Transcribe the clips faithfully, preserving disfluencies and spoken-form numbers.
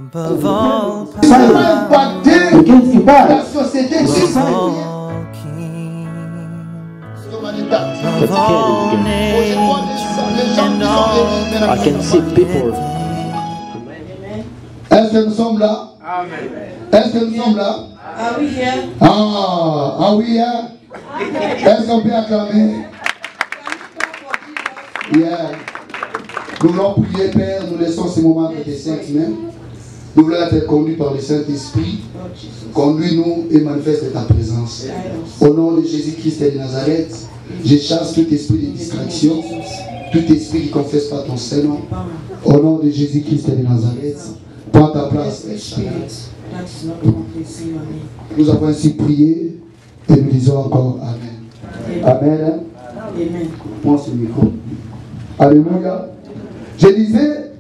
Above all Ça va power, impacter Qu'est-ce qui la passe? société above d'Israël. all kings, Comme un État. above all Moi, je vois les, les gens names qui and sont all venus maintenant. I can see people. Est-ce que nous sommes là? Amen. Est-ce que nous sommes là? Are we here? Ah, ah oui, hein? Est-ce qu'on peut acclamer? Yeah. Nous voulons prier, Père, nous laissons ces moments de tes saintes mains. Nous voulons être conduits par le Saint-Esprit. Conduis-nous et manifeste ta présence. Au nom de Jésus-Christ et de Nazareth, je chasse tout esprit de distraction, tout esprit qui ne confesse pas ton Saint-Nom. Au nom de Jésus-Christ et de Nazareth, prends ta place. Nous avons ainsi prié et nous disons encore Amen. Amen. Amen. Prends ce micro. Alléluia. Je disais,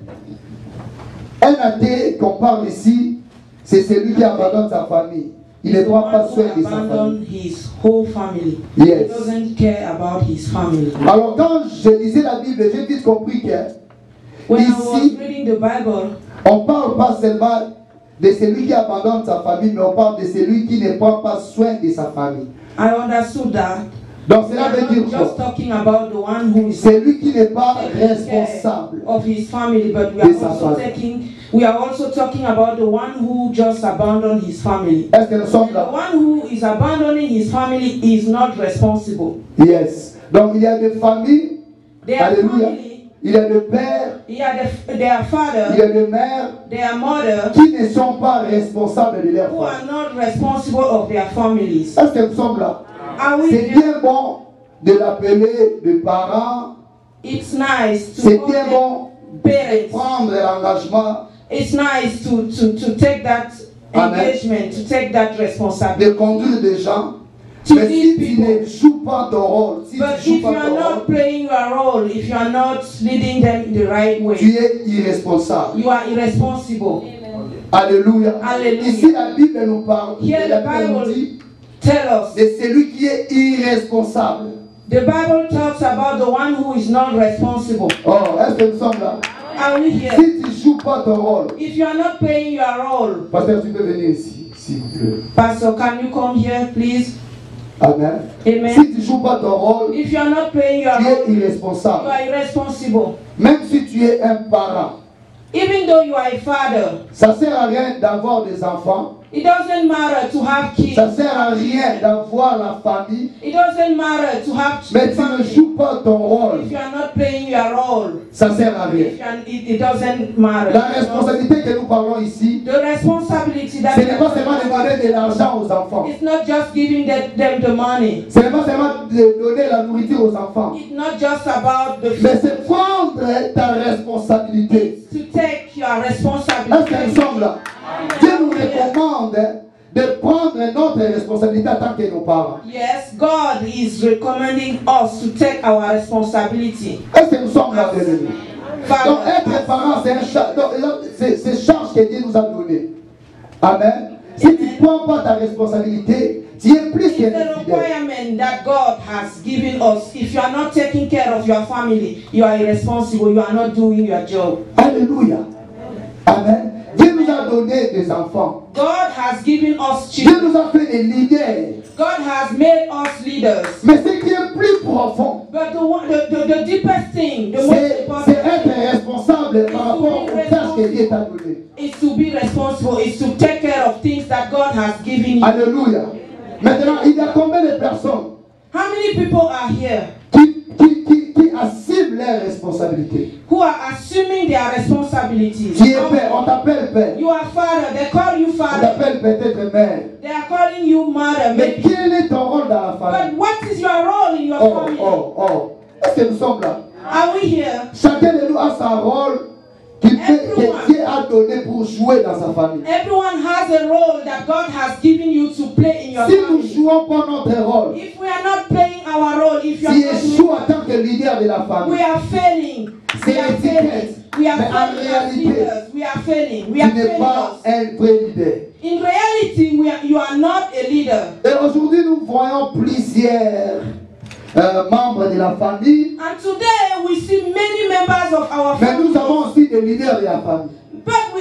un athée qu'on parle ici, c'est celui qui abandonne sa famille. Il ne prend pas soin de sa famille. His whole family. Yes. He doesn't care about his family. Alors quand je lisais la Bible, j'ai vite compris que When I was ici, reading the Bible, on ne parle pas seulement de celui qui abandonne sa famille, mais on parle de celui qui ne prend pas soin de sa famille. I understood that. Donc We cela are veut not dire just quoi? talking about the one who is Celui qui n'est pas taking care responsable. of his family, but we de are sa also famille. taking we are also talking about the one who just abandoned his family. Est-ce que nous sommes The là? one who is abandoning his family is not responsible. Yes. Donc il y a des familles, Their alléluia, family, il y a des pères, yeah, the, their il y father, a des mères their mother, qui ne sont pas responsables de leur who are famille. not responsible of their families. Est-ce que nous sommes là? Are we C'est here? bien bon de l'appeler de parents, It's nice to c'est call bien them bon de parents. prendre l'engagement It's nice to, to, to take that Amen. engagement, to take that de responsibility. conduire des gens. To Mais si lead tu people. ne joues pas ton rôle, si But tu ne if joues you pas are ton not rôle, playing your role, if you are not leading them in the right tu way, es irresponsable. you are irresponsible. Alléluia. Alléluia. Ici, la Bible nous parle. Here la the Bible nous Bible dit Tell us. de celui qui est irresponsable. The Bible talks about the one who is not responsible. Oh, est-ce que nous sommes là? Are we here? Si tu ne joues pas ton rôle, If you are not playing your role, pasteur, tu peux venir ici, s'il vous plaît. Pastor, can you come here, please? Amen. Amen. Si tu ne joues pas ton rôle, If you are not playing your tu role, es you irresponsable. are irresponsible. Même si tu es un parent, Even though you are a father, ça ne sert à rien d'avoir des enfants. it doesn't matter to have kids. Ça ne sert à rien d'avoir la famille. It doesn't matter to have Mais tu ne family. joues pas ton rôle. If you are not playing your role, Ça ne sert à rien. if you are, it, it doesn't matter. La responsabilité que nous parlons ici, The responsibility that ce n'est pas seulement de donner de l'argent aux enfants. it's not just giving them, them the money. Ce n'est pas seulement de donner la nourriture aux enfants. It's not just about the Mais food. c'est prendre ta responsabilité. To take your Est-ce responsibility. que nous sommes là? Dieu nous recommande de prendre notre responsabilité en tant que nos parents. Yes, God is recommending us to take our responsibility. Est-ce que nous sommes là, bien-aimés? Donc Father, être parent, c'est un cha- donc, c'est c'est charge que Dieu nous a donné. Amen. Si tu ne prends pas ta responsabilité, tu es plus it's qu'un the infidèle. requirement that God has given us. If you are not taking care of your family, you are irresponsible. You are not doing your job. Alléluia. Amen. Dieu nous a donné des enfants. God has given us Dieu children. nous a fait des leaders. God has made us leaders. Mais ce qui est plus profond, But the, one- the, the, the deepest thing, the most c'est important c'est être thing responsable par rapport aux tâches que Dieu t'a données. is to be responsible, is to take care of things that God has given you. Alléluia. Maintenant, il y a combien de personnes How many people are here qui, qui, qui, qui assument leurs responsabilités? who are assuming their responsibilities? Qui est père? On t'appelle père. You are father, they call you On father. t'appelle peut-être mère. They are calling you mother, Mais maybe. quel est ton rôle dans la famille? But what is your role in your Oh, family? oh, oh. Est-ce que nous sommes là? Are we here? Chacun de nous a son rôle qu'il fait- que Dieu a donné pour jouer dans sa famille. Everyone has a role that God has given you to play in your Si nous family. jouons pas notre rôle, If we are not playing our role, if you are tu not échoues doing, en tant que leader de la we famille. are failing. C'est We are l'étiquette. failing. We are Mais en failing as réalité, leaders. We are failing. We Tu are n'es failing pas us. un vrai leader. In reality, we are, you are not a leader. Et aujourd'hui, nous voyons plusieurs euh, membres de la famille, And today we see many members of our mais nous family, avons aussi des leaders de la famille. but we also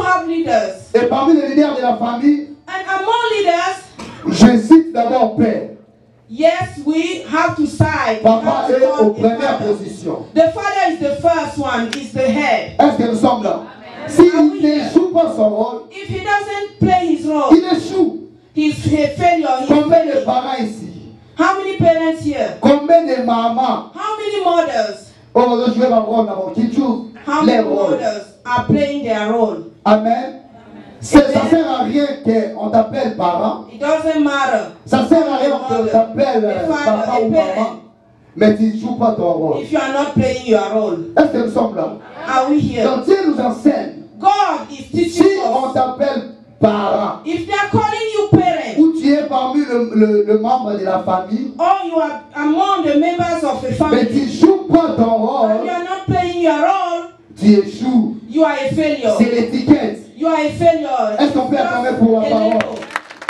have leaders. Et parmi les leaders de la famille, And among leaders, je cite d'abord père. yes, we have to side. We Papa have to est call aux the premières father. positions. The father is the first one, is the head. Est-ce que nous sommes là? S'il n'échoue pas son rôle, If he doesn't play his role, il échoue. he's a failure. He's Combien de failing. parents ici? How many parents here? Combien de mamans? How many mothers? Oh, on doit jouer un rôle d'abord. Qui joue How les many rôles? mothers are playing their role? Amen. C'est- Ça ne sert à rien qu'on t'appelle parent. It doesn't matter. Ça ne sert à rien qu'on t'appelle euh, A father, papa a ou parent. maman. Mais tu ne joues pas ton rôle. If you are not playing your role, Est-ce que nous sommes là? are we here? Donc Dieu nous enseigne. God is Si teaching on us. t'appelle parent, If they are calling you parent, ou tu es parmi le, le, le membre de la famille, or you are among the members of a mais tu family, ne joues pas ton and rôle, you are not playing your role, tu échoues. you are a failure. C'est l'étiquette. You are a failure. Est-ce qu'on peut acclamer pour la A parole? label.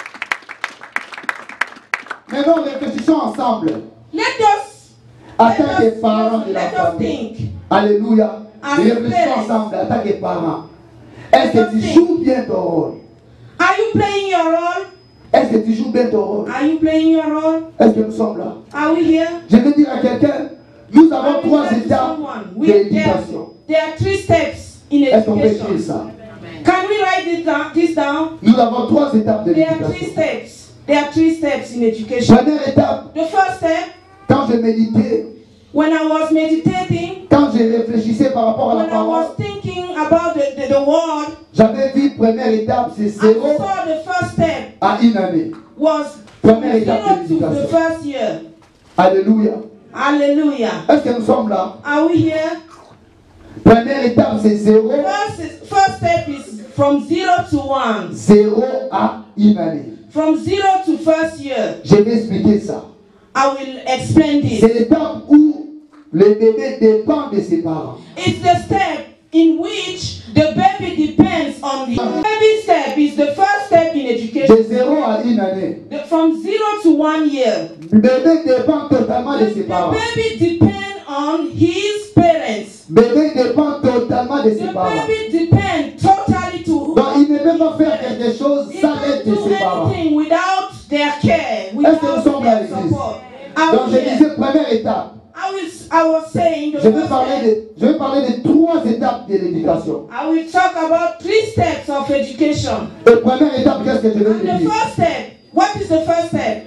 Maintenant, réfléchissons ensemble. Let us, En let tant que us, parents de la let us famille. think. Alléluia. As Réfléchissons parents. ensemble en tant que parents. Est-ce que tu joues bien ton rôle? Are you playing your role? Est-ce que tu joues bien ton rôle? Are you playing your role? Est-ce que nous sommes là? Are we here? Je veux dire à quelqu'un, nous avons Are we trois here to étapes someone? de We, there, l'éducation. there are three steps in Est-ce qu'on peut écrire education. ça? Can we write this down? This down? Nous avons trois étapes de There are three l'éducation. steps. There are three steps in education. Première étape, The first step, quand je méditais, when I was meditating, quand je réfléchissais par rapport à la when I parole, was thinking about the, the, the word, j'avais vu première étape, c'est I zéro saw the first step à une année. was Première étape zero de to the l'éducation. first year. Alléluia. Hallelujah. Est-ce que nous sommes là? Are we here? Première étape, c'est zéro, First, is, first step is from zero to one. zéro à une année. From zero to first year. Je vais expliquer ça. I will explain this. C'est l'étape où le bébé dépend de ses parents. It's the step in which the baby depends on him. The baby step is the first step in De education. zéro à une année. The- from zero to one year. Le bébé dépend totalement The, de ses the parents. baby depends on his parents. Le bébé dépend totalement de ses The parents. baby depends totally to Donc il ne peut pas faire quelque chose He sans can't l'aide de do ses parents. anything without their care, Est-ce que without nous sommes là, their l'église? support. I Donc was, je here. disais première étape. I was, I was saying the Je vais first parler step. de, je vais parler de trois étapes de l'éducation. I will talk about three steps of education. Et première étape, qu'est-ce que je vais And te the dire? first step, what is the first step?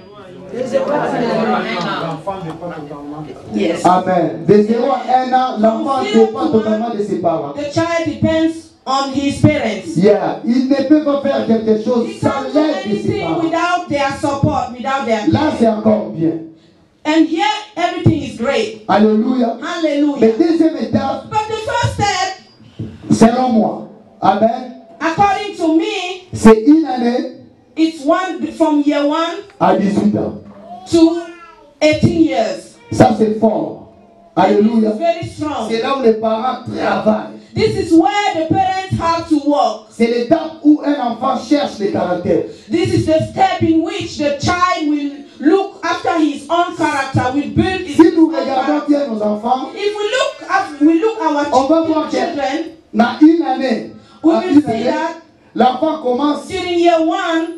Yes. Amen. De zéro à un an, l'enfant From zero dépend to one. totalement de ses parents. The child depends on his parents. Yeah. Il ne peut pas faire quelque chose He sans can't do l'aide de ses anything parents. without their support, without their Là, care. c'est encore bien. And here, everything is great. Alléluia. Mais Hallelujah. deuxième étape, But the first step, selon moi, Amen, according to me, c'est une année it's one from year one à dix-huit ans. to eighteen years. Ça, c'est fort. And Alléluia. it's very strong. C'est là où les parents travaillent. This is where the parents have to work. C'est l'étape où un enfant cherche le caractère. This is the step in which the child will look after his own character, will build his Si nous own regardons character. bien nos enfants, If we look at we look our on va voir ch- children que dans une année, We en will une see année, that l'enfant commence during year one,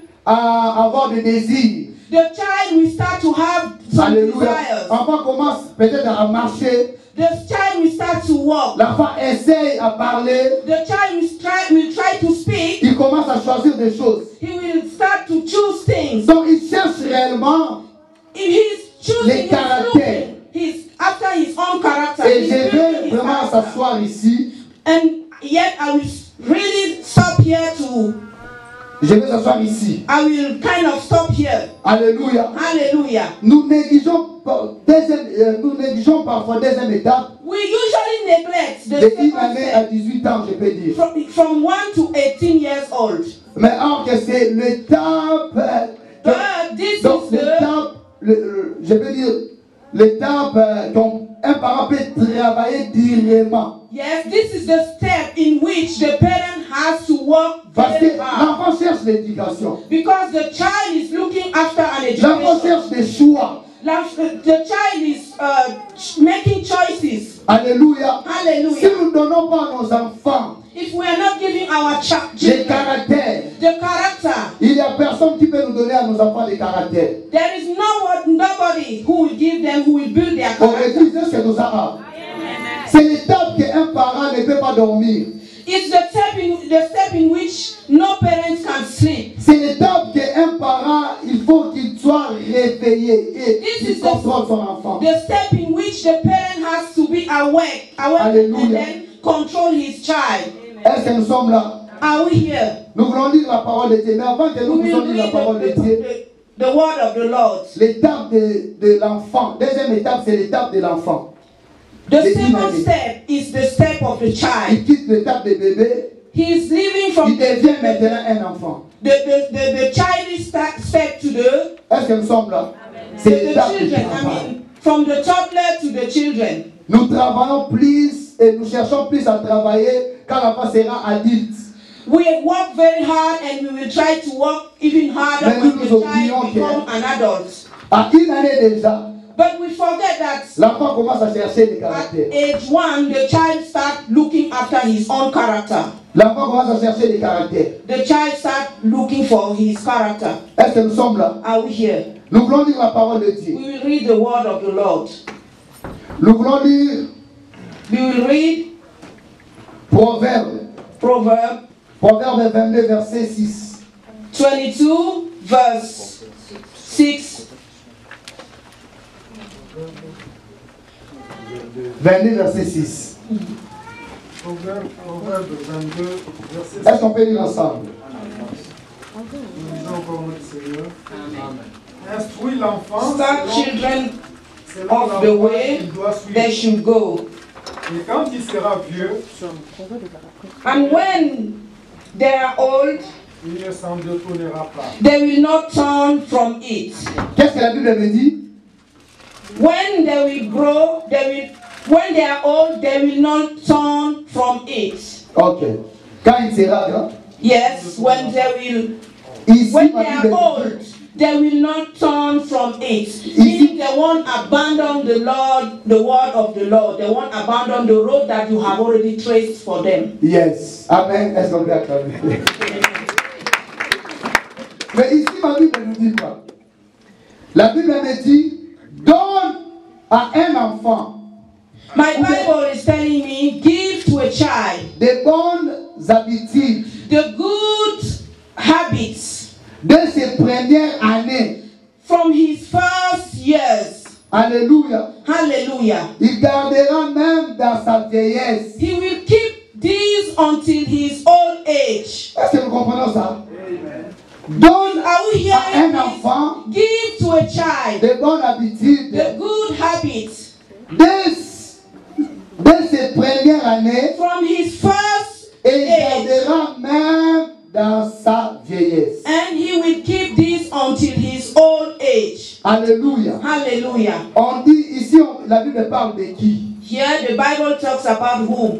à avoir des désirs. the child will start to have some Alléluia. desires. L'enfant commence peut-être à marcher. The child will start to walk. L'enfant essaye à parler. The child will try will try to speak. Il commence à choisir des choses. He will start to choose things. Donc il cherche réellement. If he's choosing, Les he's caractères. looking, he's after his own character. Et He's je building vais his vraiment character. s'asseoir ici. And yet I will really stop here to, Je vais s'asseoir ici. I will kind of stop here. Alléluia. Hallelujah. Nous négligeons, par- deuxième, euh, nous négligeons parfois deuxième étape. We usually neglect the De une second année à step dix-huit ans, je peux dire. from, from one to eighteen years old. Mais or que c'est l'étape. euh, But this Donc is the, l'étape, le- le- je peux dire, l'étape euh, qu'un parent peut travailler directement. yes, this is the step in which the parent has to work Parce que very hard. l'enfant cherche l'éducation. Because the child is looking after an L'enfant education. cherche des choix. L'enf- The child is uh, ch- making choices. Alléluia. Si Hallelujah. nous ne donnons pas à nos enfants If we are not giving our cha- les children caractères, the character, il n'y a personne qui peut nous donner à nos enfants des caractères. there is no one, nobody who will give them, who will build their On character. révise c'est nos arabes. C'est l'étape qu'un parent ne peut pas dormir. It's the step in the step in which no parents can sleep. C'est l'étape qu'un parent, il faut qu'il soit réveillé et This qu'il is the- contrôle son enfant. The step in which the parent has to be awake, awake Hallelujah. and then control his child. Est-ce que nous sommes là? Are we here? Nous voulons lire la parole de Dieu. Mais avant que We nous puissions will lire la read parole the, de Dieu, the, the word of the Lord. l'étape de, de l'enfant. Deuxième étape, c'est l'étape de l'enfant. The The second image. step is the step of the child. Il quitte l'étape de bébé. He is leaving Il from the, devient maintenant un enfant. the, the, the, the childish sta- step to the, Est-ce que nous sommes là? the, C'est the l'étape du children. I travail. mean, from the toddler to the children. Nous travaillons plus et nous cherchons plus à travailler quand l'enfant sera adulte. We work very hard and we will try to work even harder Mais when nous the nous child oublions becomes que- an adult. À une année déjà, But we forget that l'enfant commence à chercher des at caractères. age one, the child starts looking after his own character. L'enfant commence à chercher des caractères. The child starts looking for his character. Est-ce que nous sommes là? Are we here? Nous voulons lire la parole de Dieu. We will read the word of the Lord. Nous voulons lire We will read Proverbe. Proverbs Proverbe vingt-deux, verset six. twenty-two, verse six. vingt-deux, verset six. Proverbe, Proverbe vingt-deux, verset Est-ce qu'on peut lire ensemble? Nous lisons encore notre Seigneur. Amen. Instruis l'enfant Start selon, children selon of la the voie way qu'il doit they suivre. should go. Et quand il sera vieux, And when they are old, il ne s'en détournera pas. they will not turn from it. Qu'est-ce que la Bible me dit? When they will grow, they will, when they are old, they will not turn from it. Ok. Quand il sera grand, Yes, when they will, ici, when ma they are Bible old, dit, they will not turn from it. Meaning they won't abandon the Lord, the word of the Lord. They won't abandon the road that you have already traced for them. yes. Amen. Est-ce qu'on peut acclamer? Mais ici, ma Bible nous dit quoi? La Bible me dit, donne à un enfant My Bible is telling me, give to a child des bonnes habitudes the good habits dès ses premières années. from his first years. Alléluia. Hallelujah. Il gardera même dans sa vieillesse. He will keep these until his old age. Est-ce que nous comprenons ça? Donne Are we à un hearing this? enfant Give to a child des bonnes habitudes the good habits dès, dès ses premières années from his first et il age. gardera même dans sa vieillesse. And he will keep this until his old age. Alléluia. Hallelujah. On dit ici, on- la Bible parle de qui? Here the Bible talks about whom?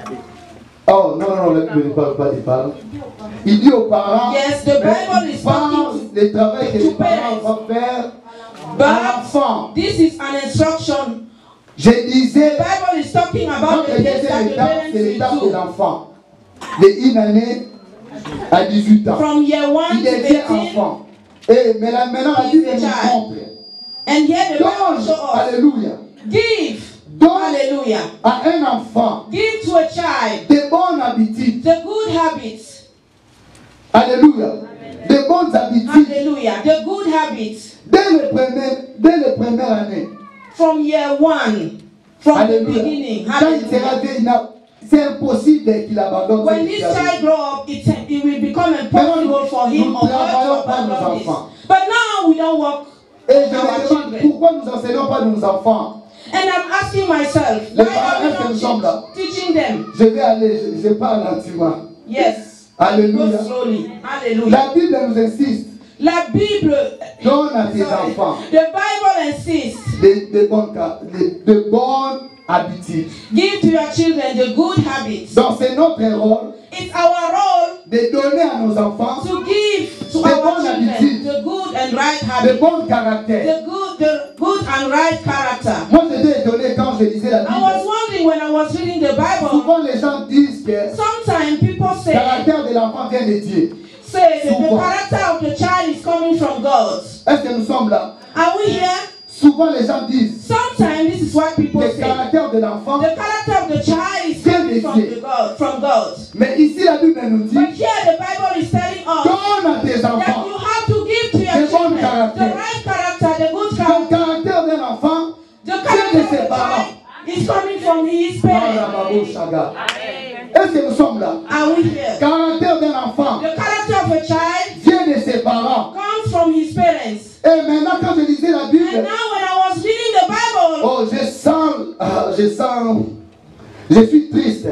Oh non, non, la Bible ne parle pas des parents. Il dit aux parents, Yes, the mais Bible il is parle talking du travail que to les parents parents. vont faire à But l'enfant. this is an instruction. Je The disais, Bible is talking quand about the le things that deuxième the étape, parents c'est l'étape will de do. l'enfant. De une année à dix-huit ans. From year one Il to devient eighteen. enfant. Et mais là, maintenant, la He is Bible a nous child. montre. And here the Bible Donne, shows us. alléluia, Give. donne Hallelujah. à un enfant Give to a child de bonnes habitudes. the good habits. Alléluia. De bonnes habitudes. Hallelujah. The good habits Dès le premier, dès les premières années. from year one. From the Alléluia. beginning. Quand il sera Hallelujah. vieux, il n'a- c'est impossible qu'il abandonne. When ce this qu'il a child fait. grow up, it, it will become impossible for him nous or her travaillons to pas nos abandon this. enfants. But now we don't work. Et je me Our demande children. pourquoi nous enseignons pas nos enfants. And I'm asking myself, Les why parents, are we est-ce que nous not sommes là? te- teaching them? Je vais aller, je, je parle lentement. Yes. Alléluia. Go slowly. Hallelujah. La Bible nous insiste. La Bible, Donne à tes sorry, enfants the Bible insists de, de bonnes, ca- de, de bonnes habitudes. Give to your children the good habits. Donc c'est notre rôle It's our role de donner à nos enfants to give to de our bonnes children habitudes, the good and right de habits, bons caractères. the good, the good and right character. Moi j'étais étonné quand je lisais la I was Bible. wondering when I was reading the Bible, Souvent les gens disent que sometimes people le say, caractère de l'enfant vient de Dieu. say that the Souvent. character of the child is coming from God. Est-ce que nous sommes là? Are we here? Souvent les gens disent Sometimes this is what people que le say. caractère de l'enfant. The character of the child is coming from the God, from God. Mais ici la Bible nous dit, But here the Bible is telling us donne à tes that enfants. you have to give to your The bon children character. the right character, the good Le character. caractère d'un enfant The vient character de of ses the parents. child is coming from his Ah, parents. la Babo Chaga. Est-ce que nous sommes là? Are we here? Le caractère d'un enfant The character of a child vient de ses parents. comes from his parents. Et maintenant quand je lisais la And Bible, now when I was reading the Bible, oh je sens, ah, je sens, je suis triste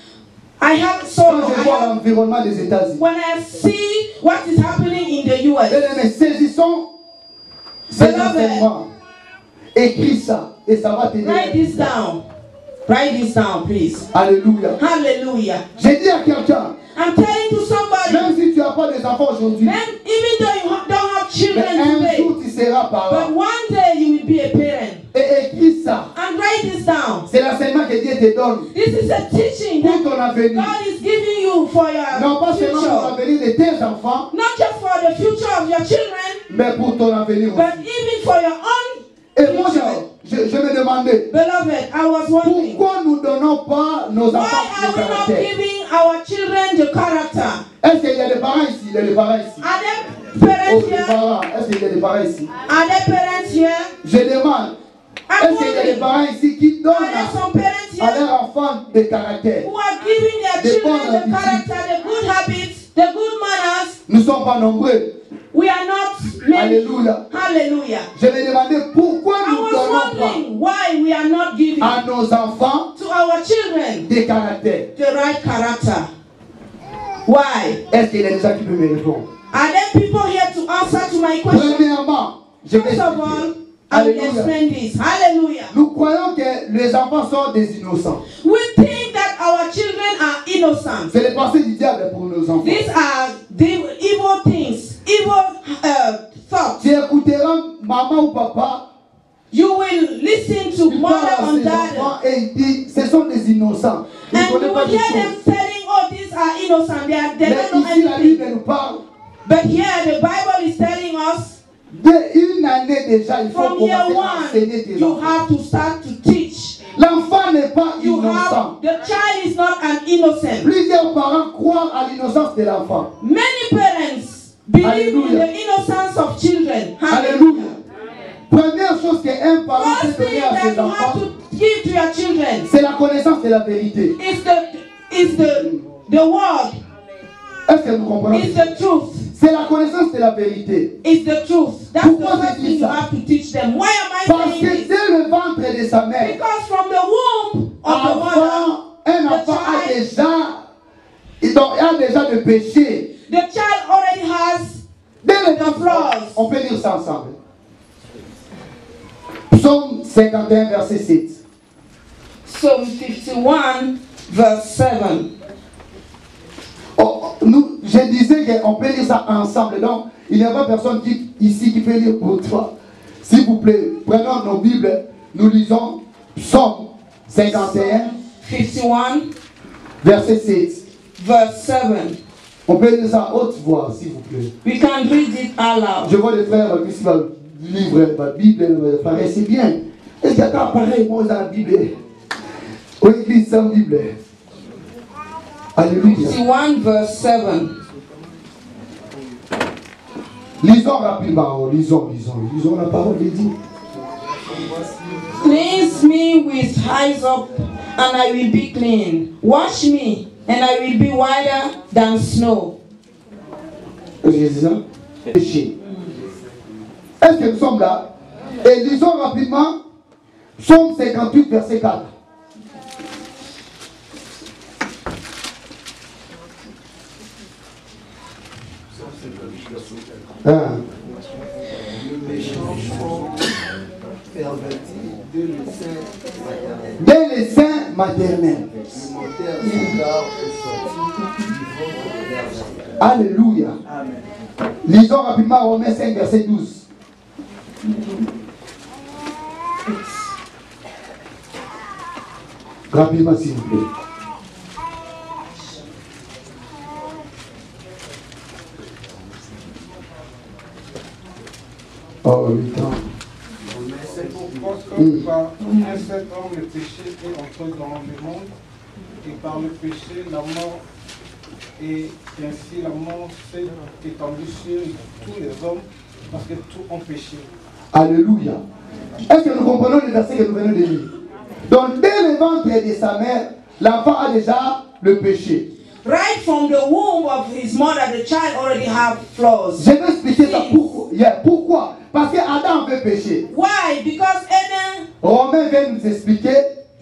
I have quand sorrow. je I vois have, l'environnement des États-Unis. when I see what is happening in the U S. Mais saisissons ces Beloved. enseignements. Écris ça et ça va t'aider. Write this down. Write this down, please. Alléluia. Hallelujah. J'ai dit à quelqu'un, I'm telling to somebody, même si tu n'as pas des enfants aujourd'hui, then even though you ha- don't have mais children un today, jour tu seras but parent. one day you will be a parent. Et écris ça. And write this down. C'est l'enseignement que Dieu te donne This is a teaching pour that ton avenir. God is giving you for your Non pas seulement pour future. l'avenir de tes enfants, Not just for the future of your children, mais pour ton avenir but aussi. even for your own Et moi, future. je, je, je me demandais, Beloved, I was wondering, pourquoi nous ne donnons pas nos why enfants are le we not caractère? giving our children the character? Est-ce qu'il y a des parents ici? Il y a des parents ici. Are there Oh, parents des here? parents. Est-ce qu'il y a des parents ici? Are there parents here? Je demande, I'm est-ce qu'il y a des wondering, parents ici qui donnent are there à, some parents à here leur enfant des caractères? who are giving their Des children bonnes the habitudes. character, the good habits, the good manners? Nous ne sommes pas nombreux. We are not many. Alléluia. Hallelujah. Je me demandais pourquoi I nous ne was donnons pas wondering why we are not giving à nos enfants to our children des caractères. the right character. Why? Est-ce qu'il y a des gens qui peuvent me répondre? Are there people here to answer to my question? Premièrement, je vais First of all, expliquer. I will Alléluia. explain this. Hallelujah. Nous croyons que les enfants sont des innocents. We think that our children are innocent. C'est les pensées du diable pour nos enfants. These are the evil things, evil uh, thoughts. Tu écouteras maman ou papa, You will listen to il mother parle à and ses dad, enfants et il dit, ce sont des innocents. Ils ne and you connaissent pas will des hear them choses. telling, "Oh, these are innocent. They, are, they Mais don't know ici, la anything." Bible nous parle. But here, the Bible is telling us, Dès une année déjà, il faut from year commencer à enseigner one, tes you enfants. have to start to teach. L'enfant n'est pas You innocent. have the child is not an innocent. Plusieurs parents croient à l'innocence de l'enfant. Many parents believe Alléluia. in the innocence of children. Alléluia. Première chose qu'un parent First peut thing donner à that ses you have enfants, to give to your children c'est la connaissance de la vérité. is the is the the word, Est-ce que nous comprenons? is the truth, C'est la connaissance de la vérité. is the truth. That's Pourquoi the je first dis thing you ça? have to teach them. Why am I Parce que saying this? dès le ventre de sa mère, Because from the womb of the mother, avant, un enfant a child- déjà, il donc, il a déjà le péché. the child already has. Dès le The ventre, flaws. on peut lire ça ensemble. Psaume cinquante et un, verset sept. Psalm fifty-one, verse seven. Oh, nous, je disais qu'on peut lire ça ensemble. Donc, il n'y a pas personne qui, ici qui peut lire pour toi. S'il vous plaît, prenons nos Bibles. Nous lisons Psaume cinquante et un, fifty-one, verset sept. verse seven. On peut lire ça à haute voix, s'il vous plaît. We can read it aloud. Je vois les frères ici, va livre, la Bible, pareil, c'est bien. Est-ce qu'il y a un pareil, moi, dans la Bible? Ou église sans Bible? Alléluia. fifty-one, verse seven. Lisons rapidement, lisons, lisons, lisons la parole de Dieu. Cleanse me with hyssop, and I will be clean. Wash me, and I will be whiter than snow. Jésus, péché. Est-ce que nous sommes là? Et lisons rapidement Psaume cinquante-huit, verset quatre. Ah. Le méchant font perverti Dès les seins maternels. Alléluia. Lisons rapidement Romains cinq, verset douze. Rapidement, s'il vous plaît. Oh, huit ans. C'est pourquoi, comme par un seul homme, le péché est entré dans le monde, et par le péché, la mort, et ainsi la mort s'est étendue sur tous les hommes, parce que tous ont péché. Alléluia. Est-ce que nous comprenons le verset que nous venons de lire? Donc, dès le ventre de sa mère, l'enfant a déjà le péché. Right from the womb of his mother, the child already have flaws. Je vais expliquer ça. Pourquoi? Yeah. Pourquoi? Parce que Adam avait péché. Why? Because Adam. Romain vient nous expliquer.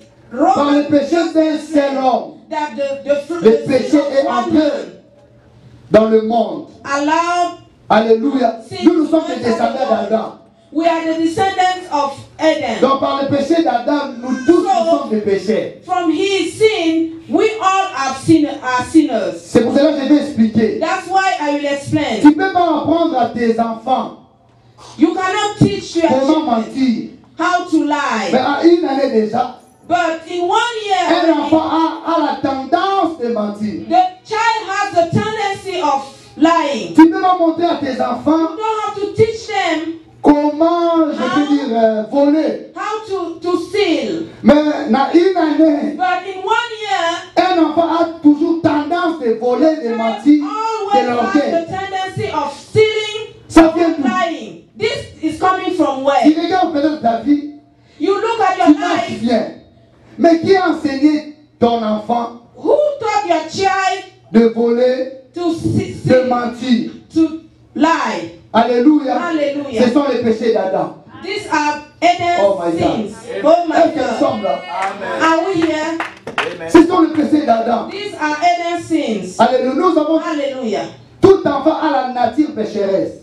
Par le péché d'un seul homme, that the, the, le péché est entré dans le monde. Allowed. Alléluia. Nous, nous sommes les descendants d'Adam. We are the descendants of Adam. Donc par le péché d'Adam, nous tous so, nous sommes des pécheurs. From his sin, we all are, sin are sinners. C'est pour cela que je vais expliquer. That's why I will explain. Tu ne peux pas apprendre à tes enfants you cannot teach your comment mentir. How to lie. Mais à une année déjà, but in one year, un enfant a, a la tendance de mentir. The child has the tendency of lying. Tu ne peux pas montrer à tes enfants. You don't have to teach them. Comment, je how, peux dire, euh, voler. How to, to steal. Mais dans une année, but in one year, un enfant a toujours tendance de voler, de mentir, de l'orgueil. The tendency of stealing, ça vient d'où? Lying. This is coming from where? Tu regardes peut-être ta vie. You look at your tu life. Bien. Mais qui a enseigné ton enfant? Who taught your child de voler, to see, de mentir, to lie? Alléluia. Alléluia. Ce sont les péchés d'Adam. These are Adam's oh my sins. God. Oh my Est-ce God. qu'ils sont là? Are we here? Amen. Ce sont les péchés d'Adam. These are Adam's sins. Alléluia. Nous avons. Alléluia. Tout enfant a la nature pécheresse.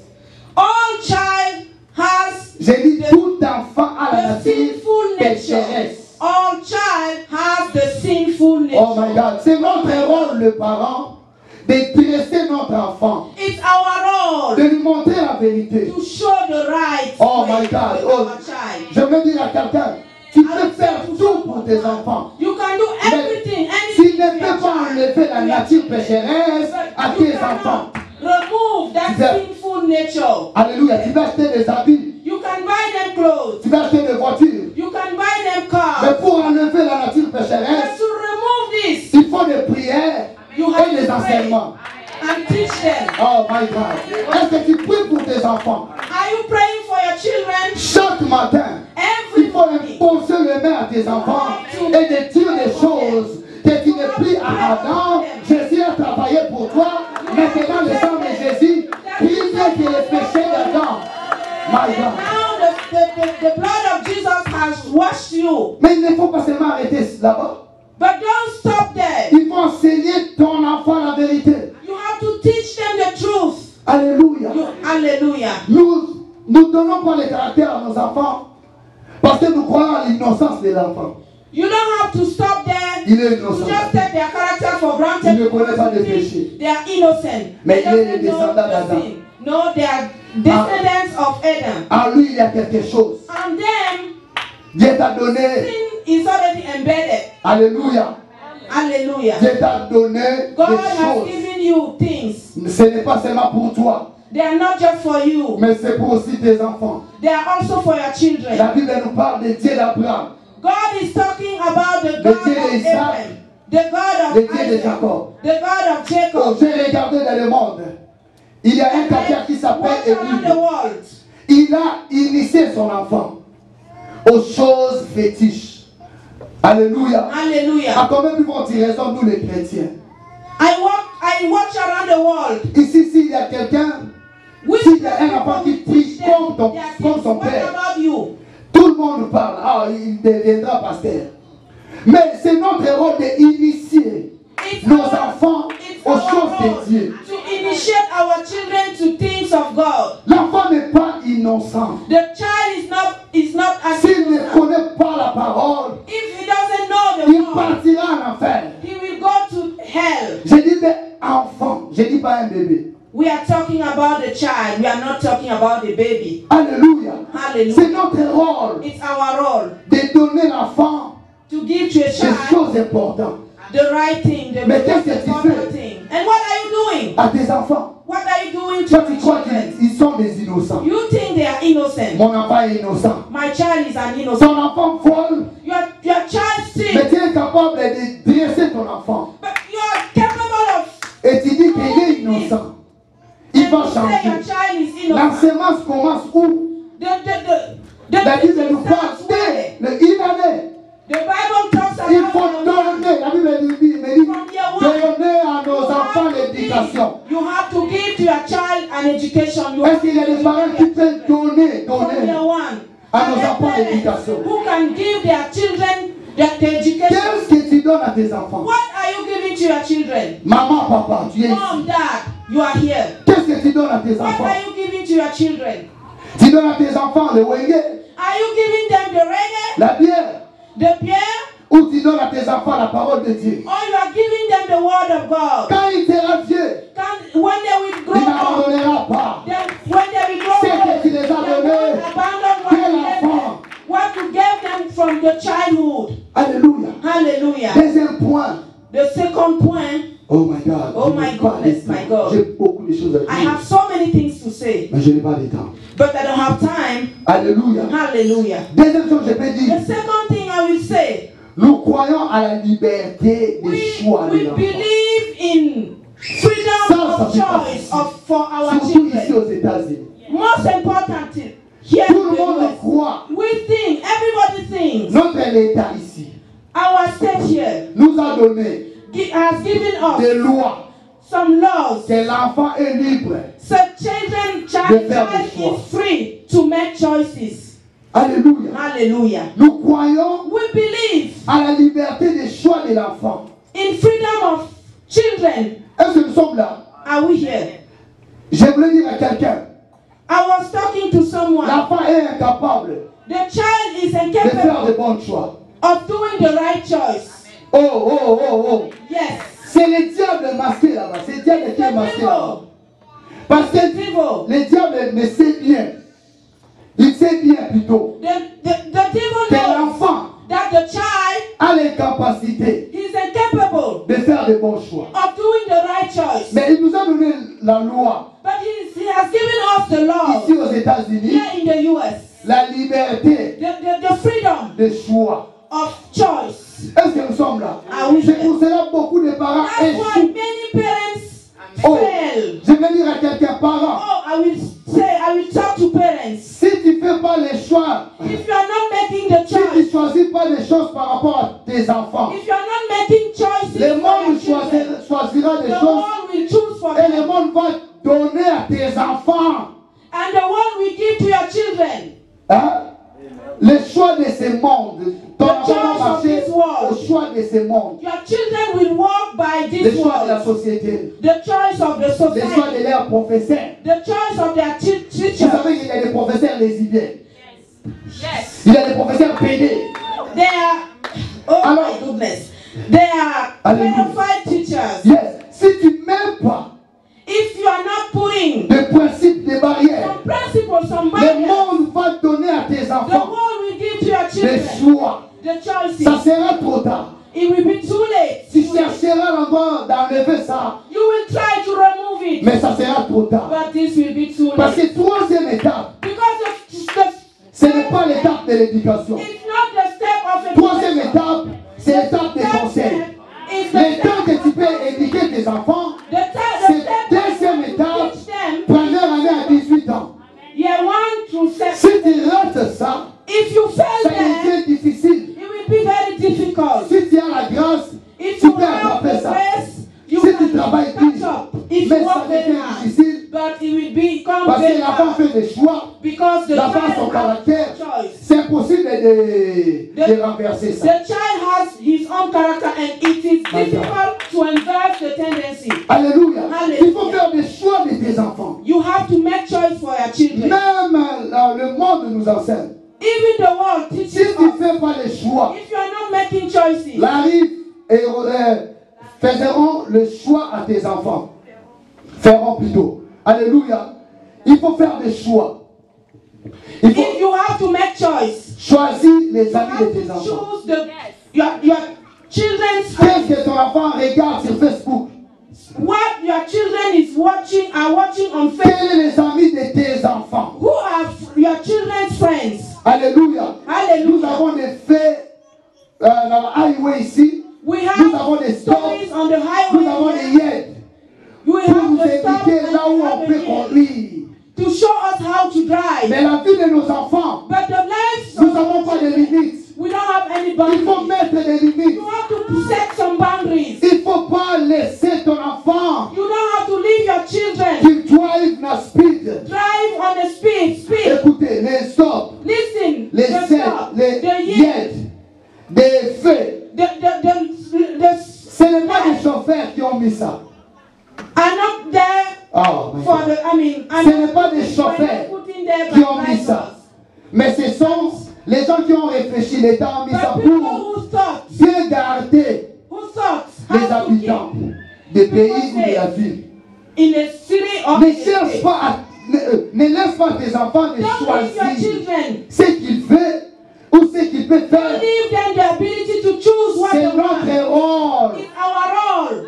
All child has. J'ai dit tout enfant a la nature pécheresse. All child has the sinful nature. Oh my God. C'est notre rôle, le parent, de dresser notre enfant. It's our role. De lui montrer la vérité. To show the right. Oh my God. Oh. Je veux dire à quelqu'un, tu peux faire tout pour tes enfants. You can do everything. Tu ne peux pas enlever la nature pécheresse à tes enfants. Remove that sinful nature. Alléluia. Tu vas acheter des habits. You can buy them clothes. Tu vas acheter des voitures. You can buy them cars. Mais pour enlever la nature pécheresse, to remove this, il faut des prières you have et des enseignements. And teach them. Oh my God. Est-ce que tu pries pour tes enfants? Are you praying for your children? Chaque matin, Every il faut imposer les mains à tes enfants et de dire des choses que tu n'es plus à Adam. Jésus a travaillé pour toi. Maintenant, le sang de Jésus brise les péchés d'Adam. My God. Now the, the, the, the blood of Jesus has washed you. Mais il ne faut pas seulement arrêter là-bas. But don't stop there. Il faut enseigner ton enfant la vérité. You have to teach them the truth. Alléluia. You, hallelujah. Nous ne donnons pas le caractère à nos enfants parce que nous croyons à l'innocence de l'enfant. You don't have to stop there. Il est innocent. You just take their character for granted. Il ne connaît pas de péché. They are innocent. Mais they il est le descendant d'Adam. No, they are descendants ah. of Adam. En lui, il y a quelque chose. And them, Dieu t'a donné. Sin is already embedded. Alléluia. Alléluia. Dieu t'a donné God des has choses. given you things. Ce n'est pas seulement pour toi. They are not just for you. Mais c'est pour aussi tes enfants. They are also for your children. La Bible nous parle de Dieu d'Abraham. God is talking about the God Dieu of d'Isaac. Abraham, the God of Le Dieu de Isaac, Jacob. the God of Jacob. Oh, j'ai regardé dans le monde. Il y a un quartier qui s'appelle Église. Il a initié son enfant aux choses fétiches. Alléluia. Alléluia. À combien de fois tu raisons nous les chrétiens? I walk, I watch around the world. Ici, s'il y a quelqu'un, s'il y a un enfant qui prie comme, ton, comme son père, tout le monde parle. Ah, il deviendra pasteur. Mais c'est notre rôle d'initier nos enfants aux choses de Dieu. To initiate our children to things of God. L'enfant n'est pas innocent. The child is not is not S'il ne connaît pas un bébé. We are talking about the child. We are not talking about the baby. Alléluia. C'est Hallelujah. notre rôle It's our role de donner l'enfant to give to a des child choses importantes the right thing, the Mais most qu'est-ce que tu important fais? thing. And what are you doing? à tes enfants. What are you doing to Toi, tu your crois children? qu'ils ils sont des innocents. You think they are innocent. Mon enfant est innocent. My child is an innocent. Ton enfant vole, Your, your child mais steals, tu es capable de dresser ton enfant. but you are capable of Et tu dis qu'il est innocent. Il va and you say your changer. child is innocent. L'enseignement commence où? The, the, the, the, La Bible the, nous parle where dès le une année. the Bible talks Il about faut the one. donner. La Bible nous dit, me dit, From year one, donner à nos you enfants have to l'éducation. give- You have to give to your child an education. You Est-ce have qu'il y a to des give parents to qui your peuvent children. donner, From donner year one. à And nos the enfants parents l'éducation? who can give their children the, the education. Qu'est-ce que tu donnes à tes enfants? What are you giving to your children? Maman, papa, tu es Mom, ici. dad, you are here. Qu'est-ce que tu donnes à tes What enfants? are you giving to your children? Tu donnes à tes enfants le wenge, Are you giving them the reggae, la bière, the beer, ou tu donnes à tes enfants la parole de Dieu? or you are giving them the word of God? Quand il sera vieux, Can, when they will il grow up, n'abandonnera pas. then when they will grow C'est up, que tu les as they won't donnés abandon what dès you gave them, l'enfant. what you gave them from the childhood. Alléluia. Hallelujah. Deuxième point. The second point, Oh my God. Oh je my n'ai pas goodness, de temps. my God. J'ai beaucoup de choses à I dire, have so many things to say, mais je n'ai pas de temps. but I don't have time. Alléluia. Hallelujah. Deuxième chose, je peux dire, The second thing I will say, nous croyons à la liberté des we, choix de we l'enfant. believe in freedom Ça, ça of fait choice partie. of, for our Surtout ici children. aux États-Unis. Most important thing, here Tout in le the monde U S, croit. we think, everybody thinks, Notre État ici our state here nous a donné gi- has given des us lois some laws. que l'enfant est libre. So children, De child, faire des child choix. is free to make choices. Alléluia. Hallelujah. Nous croyons We believe à la liberté des choix de l'enfant. in freedom of children. Est-ce que nous sommes là? Are we here? Je voulais dire à quelqu'un, I was talking to someone. l'enfant est incapable The child is de faire incapable de bons choix. of doing the right choice. Oh, oh, oh, oh. Yes. C'est le diable masqué là-bas. C'est le diable qui est masqué là-bas. Devil. Parce que Devil. le diable ne sait bien. Il sait bien plutôt The, the, the devil que knows l'enfant that the child a l'incapacité is incapable de faire de bons choix. of doing the right choice. Mais il nous a donné la loi But he, he has given us the law ici aux États-Unis, here in the U S. la liberté The, the, the freedom de choix. of choice. Est-ce que nous sommes là? Ah oui. C'est pour cela que beaucoup de parents That's why échouent. many parents Oh, fail. je vais dire à quelqu'un, parent, Oh, I will say, I will talk to parents. si tu ne fais pas les choix, If you are not making the si tu ne choice, choisis pas les choses par rapport à tes enfants, if you are not making choices, le for monde your children, choisira, choisira des the choses world will choose for et le them, monde va donner à tes enfants. and the world will give to your children. Hein? Le choix de ce monde, ton The enfant choice va of marcher this world. au choix de ce monde, Your children will walk by le this choix de la world, société, the choice of the le choix de society, leurs professeurs. the choice of their te- Vous teachers. savez qu'il y a des professeurs lésibiens, Yes. il y a des professeurs pédés. They are, oh Alors- my goodness, they are Alléluia. qualified teachers. Yes. Si tu n'aimes pas If you are not putting des principes, des barrières, some principles, some le barriers, monde va donner à tes the enfants world will give to your des children choix. the choices. Ça sera trop tard. It will be too late. Tu chercheras encore d'enlever ça, You will try to remove it, mais ça sera trop tard. but this will be too Parce late. que troisième étape, Because the, the, ce n'est pas l'étape de l'éducation. it's not the step of a Troisième étape, c'est l'étape des Third conseils. step is the Le step temps que tu of- peux éduquer tes enfants, the third- the c'est step deuxième to étape, teach them première année à dix-huit ans. year one through Si seven. tu rates ça, If you fail ça them, devient difficile. it will be very difficult. Si tu as la grâce, If tu you peux have attraper the ça. grace, you Si tu can travailles catch plus, up. If mais you ça work very devient hard, difficile but it will become parce very que l'enfant hard fait des choix. because the L'enfant a son child has caractère. choice. C'est impossible de, de renverser ça. The child has his own character and it is My God. difficult to inverse the tendency. Alléluia. Alléluia. Il faut faire des choix de tes enfants. You have to make choice for your children. Même euh, le monde nous enseigne. Even the world Si teaches tu ne us, fais pas les choix, if you are not making choices, l'arrive et euh, faiseront le choix à tes enfants. feront plutôt. Alléluia. Il faut faire des choix. Il faut If you have to make choice, choisir les you amis have de tes to enfants. choose the your, your children's friends. Qu'est-ce que ton enfant regarde sur Facebook? What your children is watching are watching on Quels Facebook. sont les amis de tes enfants? Who are your children's friends? Alléluia. Nous Hallelujah. avons des faits euh, dans la highway ici. We Nous avons have des stops. stories on the Nous highway avons des here. aides We pour have nous the stop indiquer and là où we on have peut the hill conduire. to show us how to drive. Mais la vie de nos enfants, But the lives nous of n'avons pas de limites. we don't have any Il faut boundaries. mettre des limites. You have to set some boundaries. Il ne faut pas laisser ton enfant You don't have to leave your children qui drive na speed. drive on the speed, speed. Écoutez, les stops, Listen, les the aides, stop, les the yield, aides, des faits. the the the the Ce n'est pas des chauffeurs qui ont mis ça. are not there Oh, my for God. the. I mean, are Ce not- n'est pas des we're chauffeurs not putting there qui by ont mis ça. drivers. Mais ce sont les gens qui ont réfléchi, l'État a mis ça But people pour who thought, bien garder who thought les how to habitants keep des pays ou de la ville. in a city or Ne in a cherche state. pas à, ne, euh, ne laisse pas tes enfants de Don't leave your choisir children. ce qu'ils veulent ou ce qu'ils peuvent Don't faire. leave them the ability to choose what C'est they want. notre rôle. It's our role.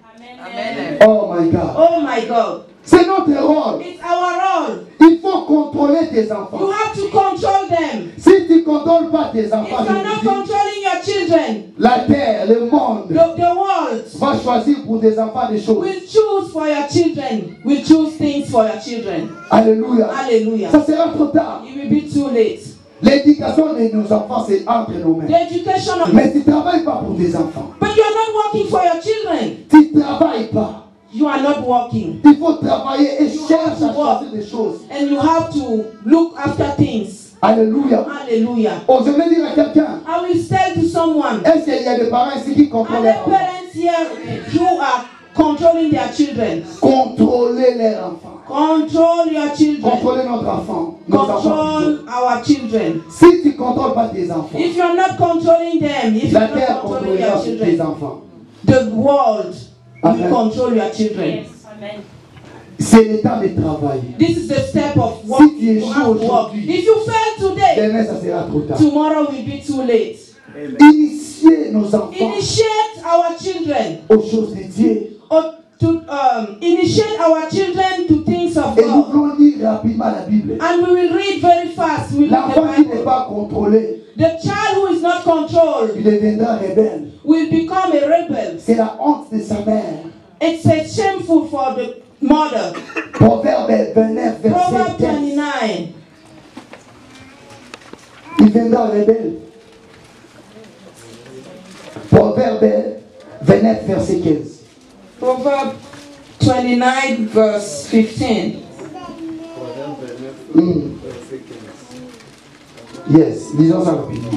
Oh my God. Oh my God. C'est notre rôle. It's our role. Il faut contrôler tes You enfants. have to control them. Si tu ne contrôles pas tes If enfants, je you're not te dis, controlling your children, la terre, le monde the, the world va choisir pour tes enfants des choses. will choose for your children. Will choose things for your children. Alléluia. Hallelujah. Ça sera trop tard. It will be too late. L'éducation de nos enfants, c'est entre nos mains. The education of Mais tu ne travailles pas pour tes enfants. But you're not working for your children. Tu ne travailles pas. You are not working. Il faut travailler et You chercher have à to work. choisir des choses. And you have to look after things. Alléluia. Hallelujah. Oh, je vais dire à quelqu'un, I will say to someone, est-ce qu'il y a des parents ici qui contrôlent are leurs there enfants? parents here who are controlling their children? Contrôler leurs enfants. Control your children. Contrôler notre enfant. Nos enfants. Control our children. Si tu ne contrôles pas tes enfants, If you're not controlling them, if la you're terre not controlling contrôlera your tes children, enfants. the world will Amen. control your children. C'est le temps de travailler. This is the step of Si work. tu You échoues have to work. aujourd'hui, If you fail today, demain ça sera trop tard. tomorrow will be too late. Initier nos enfants Initiate our children aux choses de Dieu. or to um, initiate our children to things of Et nous God. voulons lire rapidement la Bible. And we will read very fast. We read L'enfant the qui n'est Bible. pas contrôlé, The child who is not controlled il deviendra rebelle. will become a rebel. C'est la honte de sa mère. It's a shameful for the mother. Proverbe vingt-neuf, verset Proverbs quinze. twenty-nine. Il deviendra rebelle. Proverbe vingt-neuf, verset quinze. Proverbs twenty-nine, verse fifteen. Mm. Yes, lisons ça rapidement.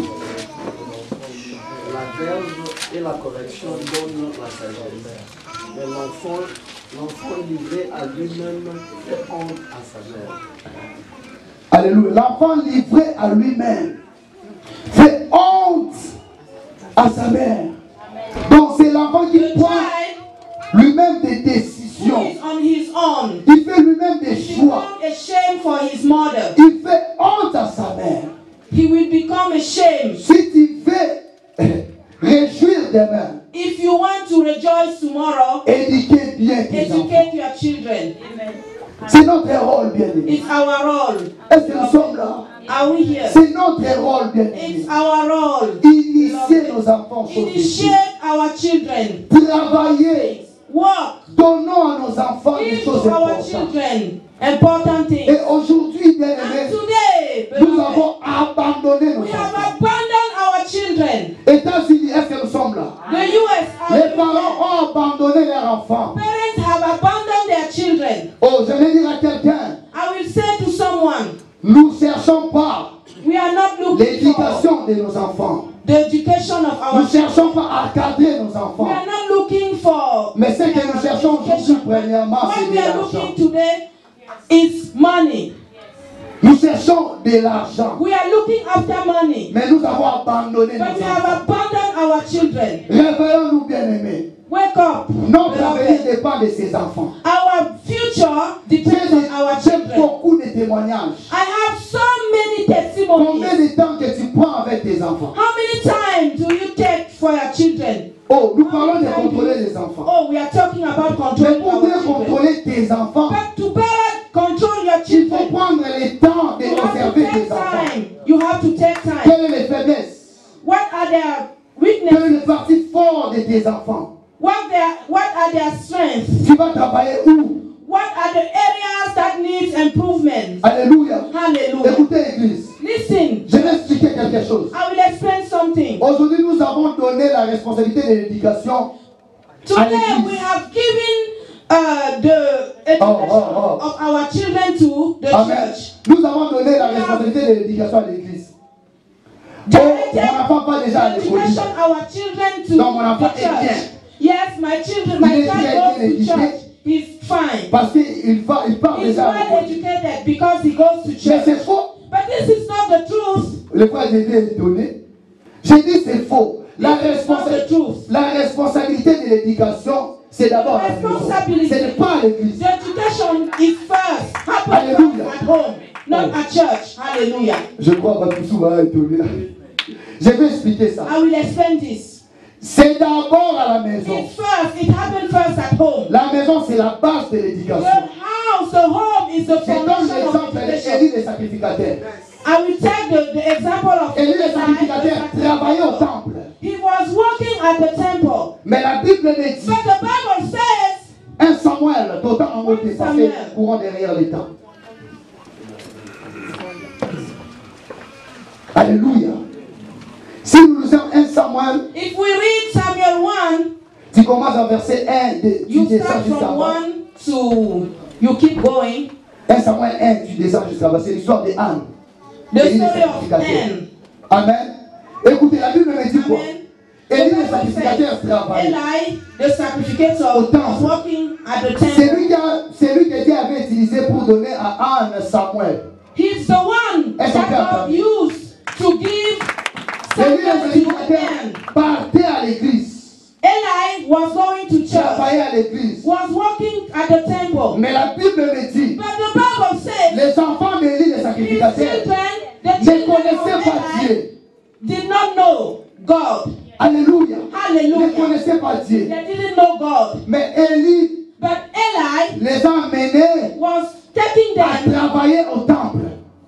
La verve et la correction donnent la sagesse. Mais l'enfant, l'enfant livré à lui-même fait honte à sa mère. Alléluia. L'enfant livré à lui-même fait honte à sa mère. Donc c'est l'enfant qui The prend child lui-même des who décisions. is on his own Il fait lui-même des choix. become a shame for his mother. Il fait honte à sa mère. He will become ashamed. Si tu veux réjouir demain, If you want to rejoice tomorrow, éduquez bien tes enfants. educate your children. C'est notre rôle, bien aimé. It's our role. Est-ce que nous sommes là? Are we here? C'est notre rôle, bien aimé. It's our role. Initier nos enfants sur des choses. Initiate our children. Travailler. Work. Donnons à nos enfants des Give choses to our importantes. children important things. Et aujourd'hui, bien And aimé, today, nous beloved, avons abandonné nos we have enfants. abandoned our children. États-Unis, est-ce que nous sommes là? The U S Les are parents ont abandonné leurs enfants. parents have abandoned their children. Oh, je vais dire à quelqu'un, I will say to someone, nous ne cherchons pas we are not looking for l'éducation de nos enfants. the education of our Nous ne children. cherchons pas à cadrer nos We enfants. are not looking for Mais ce que nous cherchons aujourd'hui, premièrement, c'est what de we are l'argent. looking today is money. Nous cherchons de l'argent. We are looking after money. Mais nous avons abandonné nos But we have enfants. abandoned our children. Réveillons-nous, bien-aimés. Wake up. Notre beloved. avenir dépend de ces enfants. Our témoignages? I have so many Combien testimonies. de temps que tu prends avec tes enfants? How many times do you take for your children? Oh, nous parlons de contrôler les enfants. Oh, we are talking about Mais controlling pour our bien children. contrôler tes enfants, But to better control your il faut children, prendre le temps you have to d'observer take tes enfants. time. You have to take time. Quelles sont les faiblesses? What are their Quelle est weaknesses? le parti fort de tes enfants? What their what are their strengths? Tu vas travailler où? What are the areas that needs improvement? Alléluia. Hallelujah. Écoutez, Église. Listen, Je vais expliquer quelque chose. I will explain something. Aujourd'hui, nous avons donné la responsabilité de l'éducation. Today l'église. we have given uh, the education Oh, oh, oh. of our children to the Amen. church. Nous avons donné la responsabilité de l'éducation à l'église. Oh, Directed mon enfant pas déjà à the l'école. education our children to Non, mon enfant the est bien. church. Yes, my children, Il my est child bien goes to éduqué. church. He's fine. Parce qu'il va, il part He's déjà à well l'école. educated because he goes to Mais church. c'est faux. But this is not the truth. Le frère Jésus est étonné. J'ai dit c'est faux. La, This is not the responsa- truth. la responsabilité de l'éducation, c'est d'abord à la maison. Responsibility. Ce n'est pas à l'église. The education is first. Happens Hallelujah. at home, not Oh. at church. Hallelujah. Je crois pas tout va étonné. Je vais expliquer ça. I will explain this. C'est d'abord à la maison. It first, it happened first at home. La maison, c'est la base de The l'éducation. house, the home is the Je donne foundation of l'exemple education. d'Élie les sacrificataires. I will take the, the example of Élie les Eli, the sacrificataires travaillaient au sacrificer. temple. He was working at the temple. Mais la Bible me dit, But the Bible says, un Samuel, d'autant en haut passé Samuel. courant derrière les temps. Alléluia. Si nous lisons un Samuel, if we read Samuel one, tu commences à verset un, de- tu you descends start jusqu'à from bas. one to, you keep going. un Samuel un, tu descends jusqu'à bas. C'est l'histoire de Anne. The Élie les story of sacrificataires. Anne. Amen. Écoutez, la Bible me dit quoi? Amen. Élie les The Bible sacrificateurs says, travaillent. Eli, the sacrificator, Au temple. was working at the C'est temple. lui, qui a- c'est lui que Dieu avait utilisé pour donner à Anne Samuel. He's the one Est-ce qu'on that peut God attendre? used to give C'est lui les Samuel to sacrificateurs Anne. partaient à l'église. Eli was going to church, Travaillaient à l'église. was working at the temple. Mais la Bible me dit, But the Bible says les enfants d'Élie, les his sacrificateurs, children, the ne children connaissaient of pas Eli, Dieu. did not know God. Alléluia. Ne Hallelujah. connaissaient pas Dieu. They didn't know God. Mais Élie But Eli les a emmenés was taking à them travailler au temple.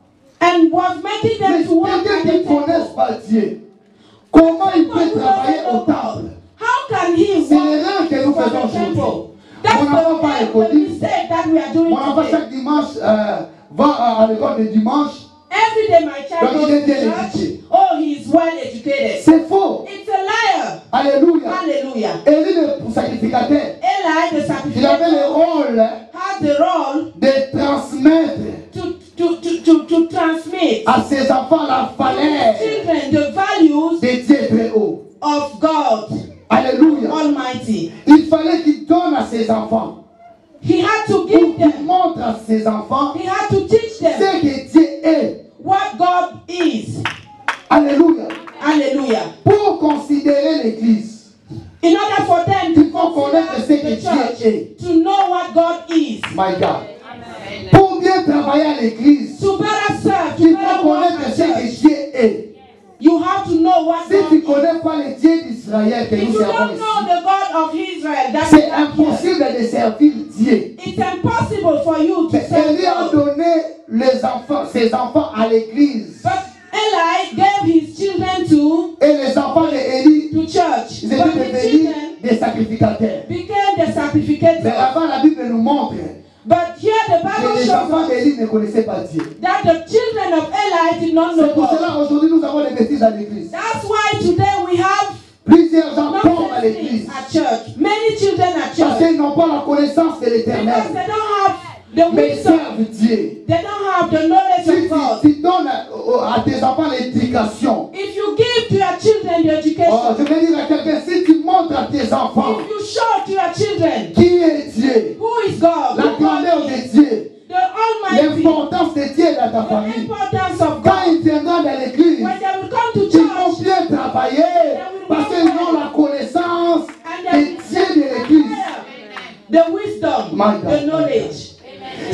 and was making Mais them to work quelqu'un at qui the ne connaisse temple. pas Dieu, comment il People peut who travailler don't au know temple? God, how can he C'est work l'erreur que nous for faisons the temple? aujourd'hui. That's Mon enfant va à the, l'école. the mistake that we are doing Mon enfant today. chaque dimanche euh, va à, à l'école le dimanche. Every day my child Donc, goes il est to bien church. éduqué. Oh, he is well educated. C'est faux. It's a liar. Alléluia. Hallelujah. Élie le sacrificateur, Eli, the il avait le sacrificer, rôle has the role de transmettre to, to, to, to, to transmit à ses enfants la to his valeur children the values de Dieu très haut. of God Alléluia. Almighty. Il fallait qu'il donne à ses enfants, He had to pour give qu'il them, montre à ses enfants he had to teach them ce que Dieu est. what God is. Alléluia. Hallelujah. Pour considérer l'église, In order for them il to faut connaître ce consider que the Dieu church, est. to know what God is, My God. Pour bien travailler à l'église, to better serve, to il faut better work connaître at ce que church, Dieu est. you have to know what Si God tu ne is. connais pas le Dieu d'Israël que If nous you servons don't know ici, the God of Israel, that c'est is not here. impossible de servir Dieu. It's impossible for you to Mais serve Élie a God. donné les enfants, ses enfants à l'église. But Eli gave his children to, Et les enfants d'Élie, to church. ils But étaient the devenus children des sacrificateurs. became the Mais sacrificators. avant, la Bible nous montre But here the que Bible les shows enfants us d'Élie ne connaissaient pas Dieu. that the children of Eli did not know C'est pour God. cela aujourd'hui nous avons des bêtises à l'église. That's why today we have Plusieurs gens tombent à nonsense l'église things at church. Many children at parce church qu'ils n'ont pas la connaissance de because l'éternel. they don't have the Mais ils wisdom. servent Dieu. They don't have the knowledge Si of tu, God. tu donnes à, à tes enfants l'éducation, If you give to your children the oh, education, je vais dire à quelqu'un, si tu montres à tes enfants if you show to your children qui est Dieu, who is God, la who God grandeur is, de Dieu, the Almighty, l'importance de Dieu dans ta the famille, importance of quand God, ils viendront dans l'église, when they will come to ils vont church bien travailler parce qu'ils ont la connaissance and de they Dieu de l'église. the wisdom, My God. the knowledge. Si quelqu'un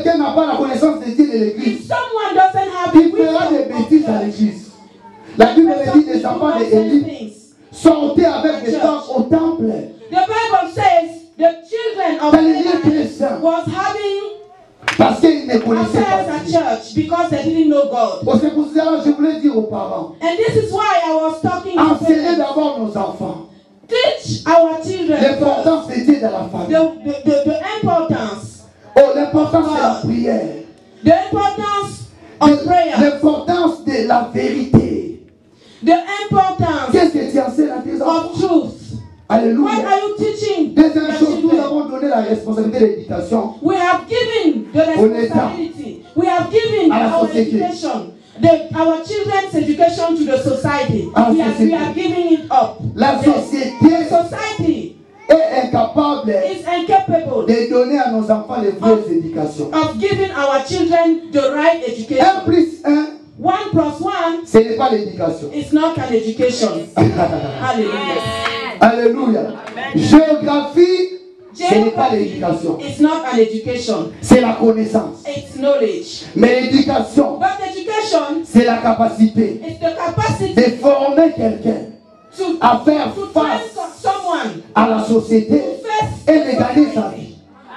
quelqu'un n'a pas la connaissance de Dieu de l'église, If someone doesn't have il the fera des wisdom of bêtises à God, l'église. La Bible dit des enfants do d'Élie things. sortaient avec des femmes au temple. The Bible says the children of Dans les lieux très Israel saints. was having Parce qu'ils ne connaissaient affairs pas at Dieu. church because they didn't know God. Bon, c'est pour cela que je voulais dire aux parents, And this is why I was talking to enseignez parents. d'abord nos enfants Teach our children first. l'importance de Dieu dans la famille. The, the, the, the importance, Oh, l'importance de la prière. the importance of prayer, L'importance de la vérité. the importance Qu'est-ce que tu enseignes à tes of enfants? truth. What Alléluia. are you teaching Deuxième your chose, nous children? avons donné la responsabilité de l'éducation We have given the responsibility. We have given À la our société. education, the, our children's education to the society. À la We are, we société. are giving it up. La The société society est incapable is incapable de donner à nos enfants les vraies éducations. of giving our children the right Un education. plus un, One plus one ce n'est pas l'éducation. is not an education. Hallelujah. Alléluia. Géographie, ce n'est pas l'éducation. It's not an education. C'est la connaissance. It's knowledge. Mais l'éducation, But education c'est la capacité is the capacity de former quelqu'un to, à faire to train face so- someone à la société face et de gagner sa vie.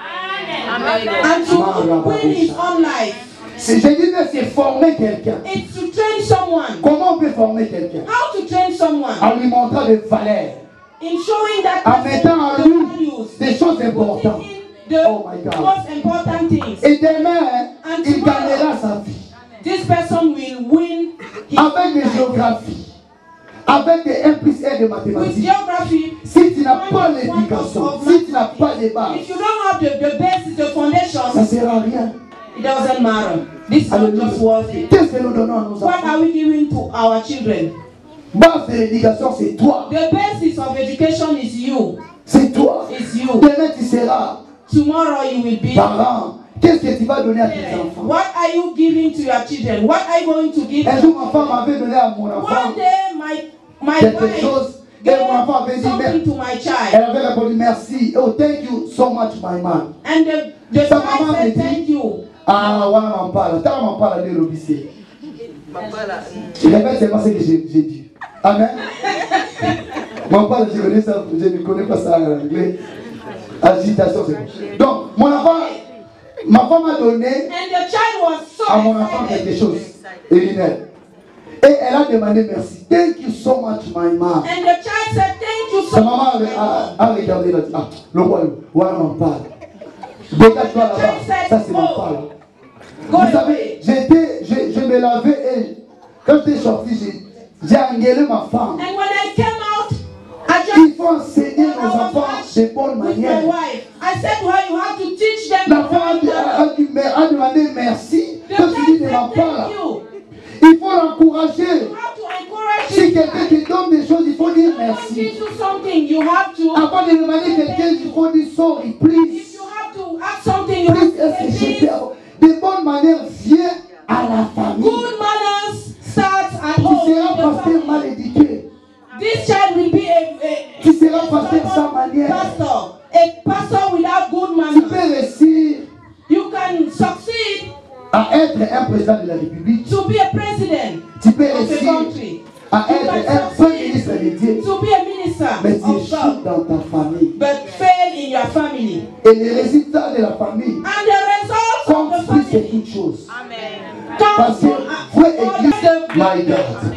and to win his own life. C'est- Je dis que c'est former quelqu'un. It's to train someone. Comment on peut former quelqu'un? How to train someone? En lui montrant des valeurs, In showing that en person mettant en the lui values, des choses importantes. putting in the Oh my God. most important things. Et demain, And il tomorrow, gagnera sa vie. This person will win his Avec des life. géographies, avec des un plus un de With mathématiques. geography, Si tu n'as pas one l'éducation, of si tu n'as pas les if bases, you don't have the, the basis, the ça foundation, ne sert à rien. it doesn't matter. This is not Alléluia. just worth it. Qu'est-ce que nous donnons à nos What enfants? are we giving to our children? Base de l'éducation, c'est toi. The basis of education is you. C'est toi. Is you. Demain, tu seras Tomorrow you will be. parent. Qu'est-ce que tu vas donner à tes parent. enfants? What are you giving to your children? What are you going to give Un them? jour, ma femme m'avait donné à mon enfant One day, my my quelque wife chose. Et gave mon enfant avait dit, something mais to my child, elle avait répondu merci. Oh, thank you so much, my man. and the the Sa child maman me said dit, thank you. ah, ouais, m'en parle. T'as m'en parle de l'officier. Je répète seulement ce que j'ai j'ai dit. Amen. M'en parle, je connais ça, je ne connais pas ça en anglais. Agitation, c'est bon. Donc, mon enfant, ma femme m'a donné And the child was so à mon enfant excited. quelque chose. Elinel. Et elle a demandé merci. Thank you so much, my mom. And the child said thank you Sa so maman much. avait- my a, mom." a regardé, elle a dit, ah, le roi, voilà, m'en parle. Dégage-toi là-bas. Ça, c'est mon parle. Go Vous savez, away. j'étais, je, je me lavais et quand j'étais sorti, j'ai, j'ai engueulé ma femme. And when I came out, I Il just faut enseigner I nos was enfants asked de bonnes with my manières. wife. I said to her, you have to teach them La the femme a, right dit- a, manner. a dit- mais a demandé merci. The Quand tu dis child ne said m'en thank parle, you. il faut l'encourager. You have to encourage Si this quelqu'un child. te donne des choses, il faut dire Someone merci. gives you something, you have to. Avant de demander quelqu'un, il faut dire sorry, If please. you have to ask something, you have Please, to est-ce que say je please. peux avoir de bonnes manières, viens à la famille. Good manners starts at Tu home. seras in the pasteur family. mal éduqué. This child will be a, a, Tu seras a pasteur sans stubborn manière. pastor, a pastor without good Tu peux manners. réussir You can succeed à être un président de la République. to be a president Tu peux of a réussir country, à être un premier ministre de Dieu. to be a minister Mais tu of échoues God, dans ta famille. but fail in your family. Et les résultats de la famille And the results of the comptent plus que family toute chose. comes Parce que from vraie uh, église, the, my God,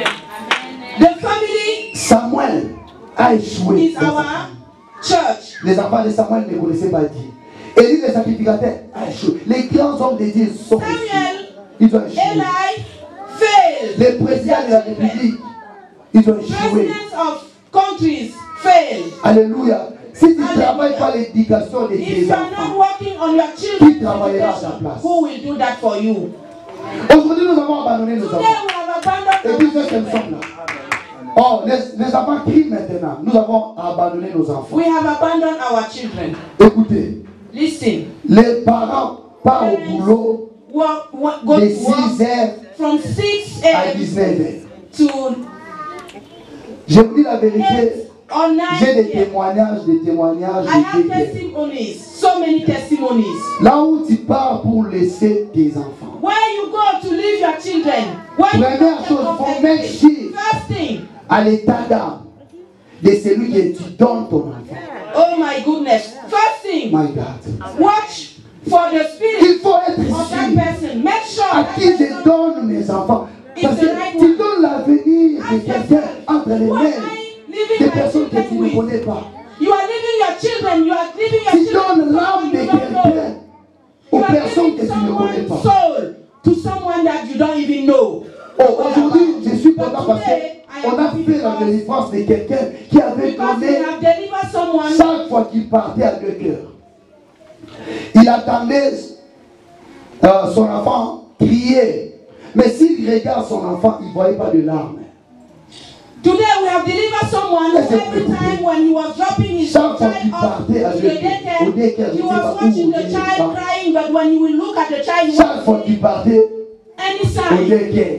the family Samuel a échoué. is dans sa our famille. church. Les enfants de Samuel ne connaissaient pas Dieu. Élie le sacrificateur a échoué. Les grands hommes de Dieu sont échoués. Samuel, Ils ont échoué. Eli failed. Les présidents de la République, ils ont échoué. Presidents of countries failed. Alléluia. Si tu ne travailles pas l'éducation de If tes you are enfants, not working on your qui children's travaillera à ta education, place? who will do that for you? Aujourd'hui, nous avons abandonné nos Today enfants. we have abandoned Et puis, our ceux qui children. sont là. Oh, les, les enfants crient maintenant. Nous avons abandonné nos enfants. We have abandoned our children. Écoutez, Listen. les parents partent au boulot Work, work, go de to work six heures from six à a m dix-neuf heures. to Je vous dis la vérité, J'ai des online here. témoignages, des témoignages. I have des témoignages. testimonies, so many testimonies. Là où tu pars pour laisser tes enfants. Where you go to leave your children, where you Première go chose, to faut make everything. sure First thing, à l'état d'âme de celui qui tu donnes ton enfant. oh my goodness. First thing, My God. watch for the Il spirit faut être of that sûr person. Make sure à that qui je person, donne mes enfants. Parce It's the que right tu one. donnes l'avenir de Ask quelqu'un yourself, entre les who am mains I leaving des my personnes que tu children ne with? connais pas. You are leaving your children, you are leaving your Tu children donnes to l'âme someone de you don't know. quelqu'un aux You are personnes que giving tu ne connais someone's pas. soul to someone that you don't even know. Oh, aujourd'hui, je suis content But parce today, I qu'on am a happy fait la because- délivrance de quelqu'un qui avait Because we donné have delivered someone. chaque fois qu'il partait à deux cœurs. Il attendait euh, son enfant crier. Mais s'il regarde son enfant, il ne voyait pas de larmes. Today we have delivered someone who Est-ce que every vous time when he was dropping his Chaque fois child qu'il off partait to à the deux cœurs, au daycare, daycare, je he ne sais was pas où, watching au the child daycare. crying, but when he will look at the child, he Chaque fois was qu'il partait any au sign. daycare,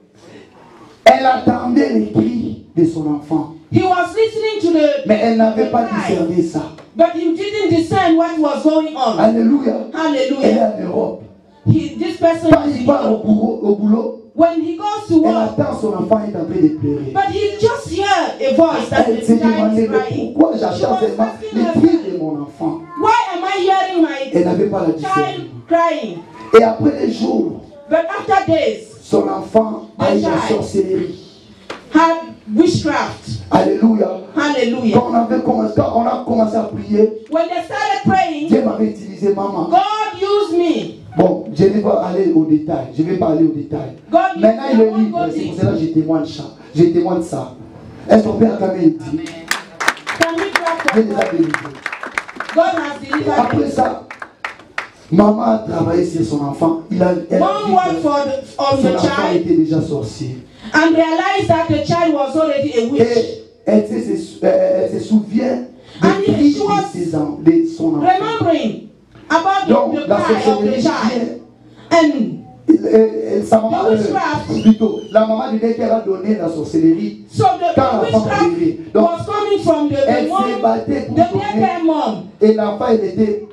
elle attendait les cris de son enfant. He was listening to the, Mais elle n'avait the pas cry, discerné ça. but he didn't discern what was going on. Alléluia. Elle est Hallelujah. en Europe. He, this person Quand is il in part au Europe. boulot, au boulot, When he goes to elle work, attend son enfant est en train de pleurer. but he just heard a voice that Elle the s'est child demandé, is mais crying. pourquoi She j'attends was seulement asking les cris herself, de mon enfant? why am I hearing my Elle n'avait pas la child discernement. crying? Et après des jours, But after days, son enfant a eu la child. sorcellerie. had witchcraft. Alléluia. Hallelujah. Quand on, avait commencé, quand on a commencé à prier, When they started praying, Dieu m'avait utilisé maman. God used me. Bon, je ne vais pas aller au détail. Je ne vais pas aller au détail. God used Maintenant, il me. est I won't libre. go C'est pour deep. cela que je témoigne ça. Je témoigne ça. Est-ce qu'on peut acclamer dit? Can we clap Dieu for les a God? délivrés. God has delivered Après me. ça, maman a travaillé sur son enfant. Il a, elle a Mom vu worked que for the, on son the enfant child était déjà sorcier. and realized that the child was already a witch. Et elle se, se- euh, elle se souvient And des he- cris she was de, ses en- de son enfant. Remembering about Donc, the, the la cry of the sorcellerie child. vient. And Elle- elle- sa maman, The witchcraft. euh, plutôt, la maman du qu'elle a donné la sorcellerie. so the, Quand the l'enfant witchcraft pleurait. Donc, was coming from the, elle the s'est mom, battue the pour donner. daycare mom. Et l'enfant, il était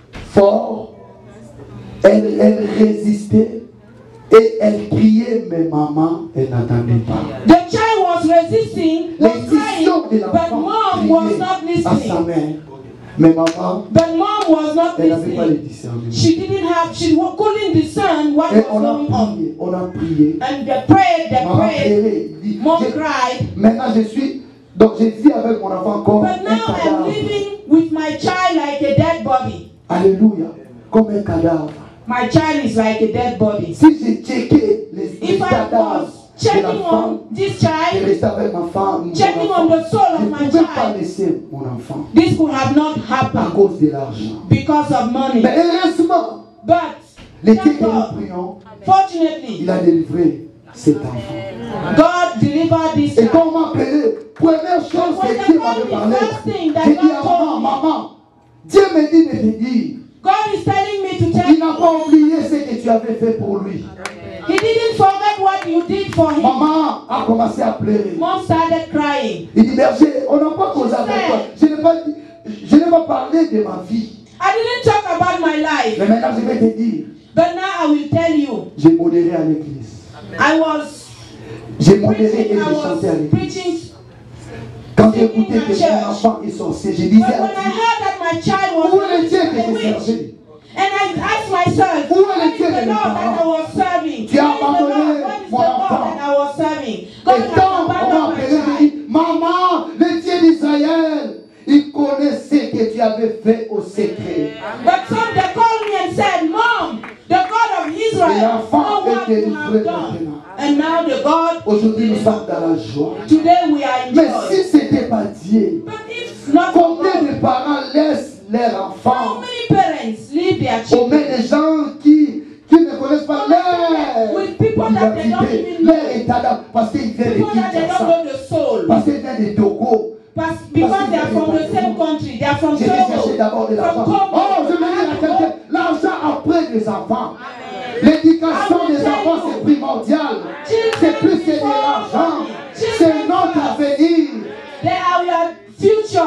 fort. Elle, elle résistait. Et elle criait, mais maman, elle n'entendait pas. The child was resisting, was L'intuition de crying, but l'enfant mom was criait not à sa listening. mère. Mais maman, But mom was not elle n'avait pas le listening. discernement. She didn't have, she wa- couldn't discern what Et was on a going on. prié, on a prié. And they prayed, they Maman prayed. pleurait. Il dit, Mom j'ai- cried. Maintenant, je suis. Donc, je vis avec mon enfant comme But un now I'm cadavre. living with my child like a dead body. Alléluia. Comme un cadavre. My child is like a dead body. Si j'ai checké les, les If I cadavres was de la checking femme, on this je child, restais avec ma femme, mon checking enfant. on the soul Je of ne my pouvais pas child, laisser mon enfant this could have not à happened cause de l'argent. because of money. Mais heureusement, But les dieux thank que nous God, prions, fortunately, il a délivré cet enfant. God delivered this Et quand child. on m'a appelé, première chose When que they Dieu called m'avait me, parlé, first thing that j'ai dit God à told maman, me, maman, Dieu me dit de te dire, God is telling me to tell il n'a you, pas oublié ce que tu avais fait pour lui. He didn't forget what you did for him. Maman a commencé à pleurer. Mom started crying. Il dit, berger, on n'a pas causé avec toi. Je n'ai pas, dit- je n'ai pas parlé de ma vie. I didn't talk about my life, Mais maintenant, je vais te dire, but now I will tell you. j'ai modéré à l'église. I was J'ai modéré et preaching, I j'ai chanté à was l'église. preaching. Quand j'ai écouté que mon enfant est sorcier, je disais But when à I Dieu, heard that my child was où est le Dieu a que j'ai witch, servi? and I asked myself, Où est le where is Dieu de the mes Lord that I parents? was serving? Tu as Where is the Lord? abandonné Where is the mon God enfant. that I was serving? Et God has quand on m'a abandoned my appelé, j'ai child. dit, maman, le Dieu d'Israël, il connaissait que tu avais fait au secret. But some they called me and said, Mom, the God of Et Israel l'enfant know what est you have délivré done. maintenant. And now the God, Aujourd'hui, nous sommes dans la joie. today we are in Mais joy. si ce n'était pas Dieu, But if not for combien God, de parents laissent leurs how enfants many parents leave their aux children mains des gens qui, qui ne connaissent pas leur with people that they don't identité, even know, leur état d'âme, parce qu'ils viennent de people that they don't Kinshasa, know the soul? parce qu'ils viennent de Togo. Pas- Because they are from the same country, they are from J'ai Togo, cherché d'abord de l'argent. from Congo. Oh, je veux dire à quelqu'un, l'argent après des enfants. L'éducation des enfants, c'est primordial. C'est plus que de l'argent. C'est notre avenir. They are your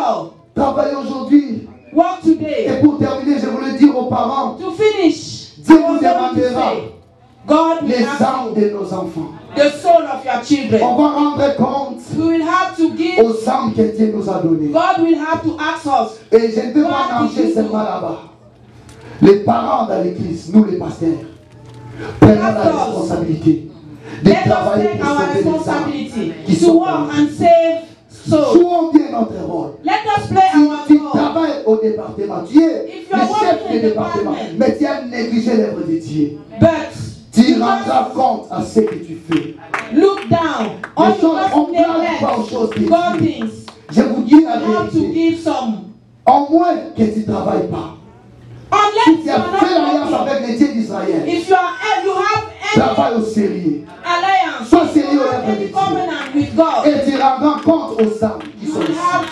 Pastor, travaillez aujourd'hui. work Et today. pour terminer, je voulais dire aux parents, To finish, Dieu I was vous going to demandera say, God will les ask âmes you de nos enfants. the soul of your On children. va rendre compte We will have to give, aux âmes que Dieu nous a données. God will have to ask us. Et je ne veux pas God, nager did you seulement do? là-bas. Les parents dans l'église, nous les pasteurs, prenons la Pastors, responsabilité de Let us travailler take pour our sauver les âmes responsibility qui to sont work en and save souls. Jouons bien notre rôle. Let us play Tu, our tu role. travailles au département, tu es If le you are chef working du in département, department, mais tu as négligé l'œuvre de Dieu. But Tu you rendras must compte à ce que tu fais. look down. Or Les you choses, on must ne place pas aux neglect choses de God Dieu. things. Je vous dis You la have to vérité. give some. Au moins que tu ne travailles pas. Si Unless tu you as are fait l'alliance not working. avec les dieux d'Israël, If you are you have any travaille au sérieux. alliance, Sois if you sérieux have avec any Dieu. covenant with God, Et tu rendras compte aux âmes qui you sont will ici. have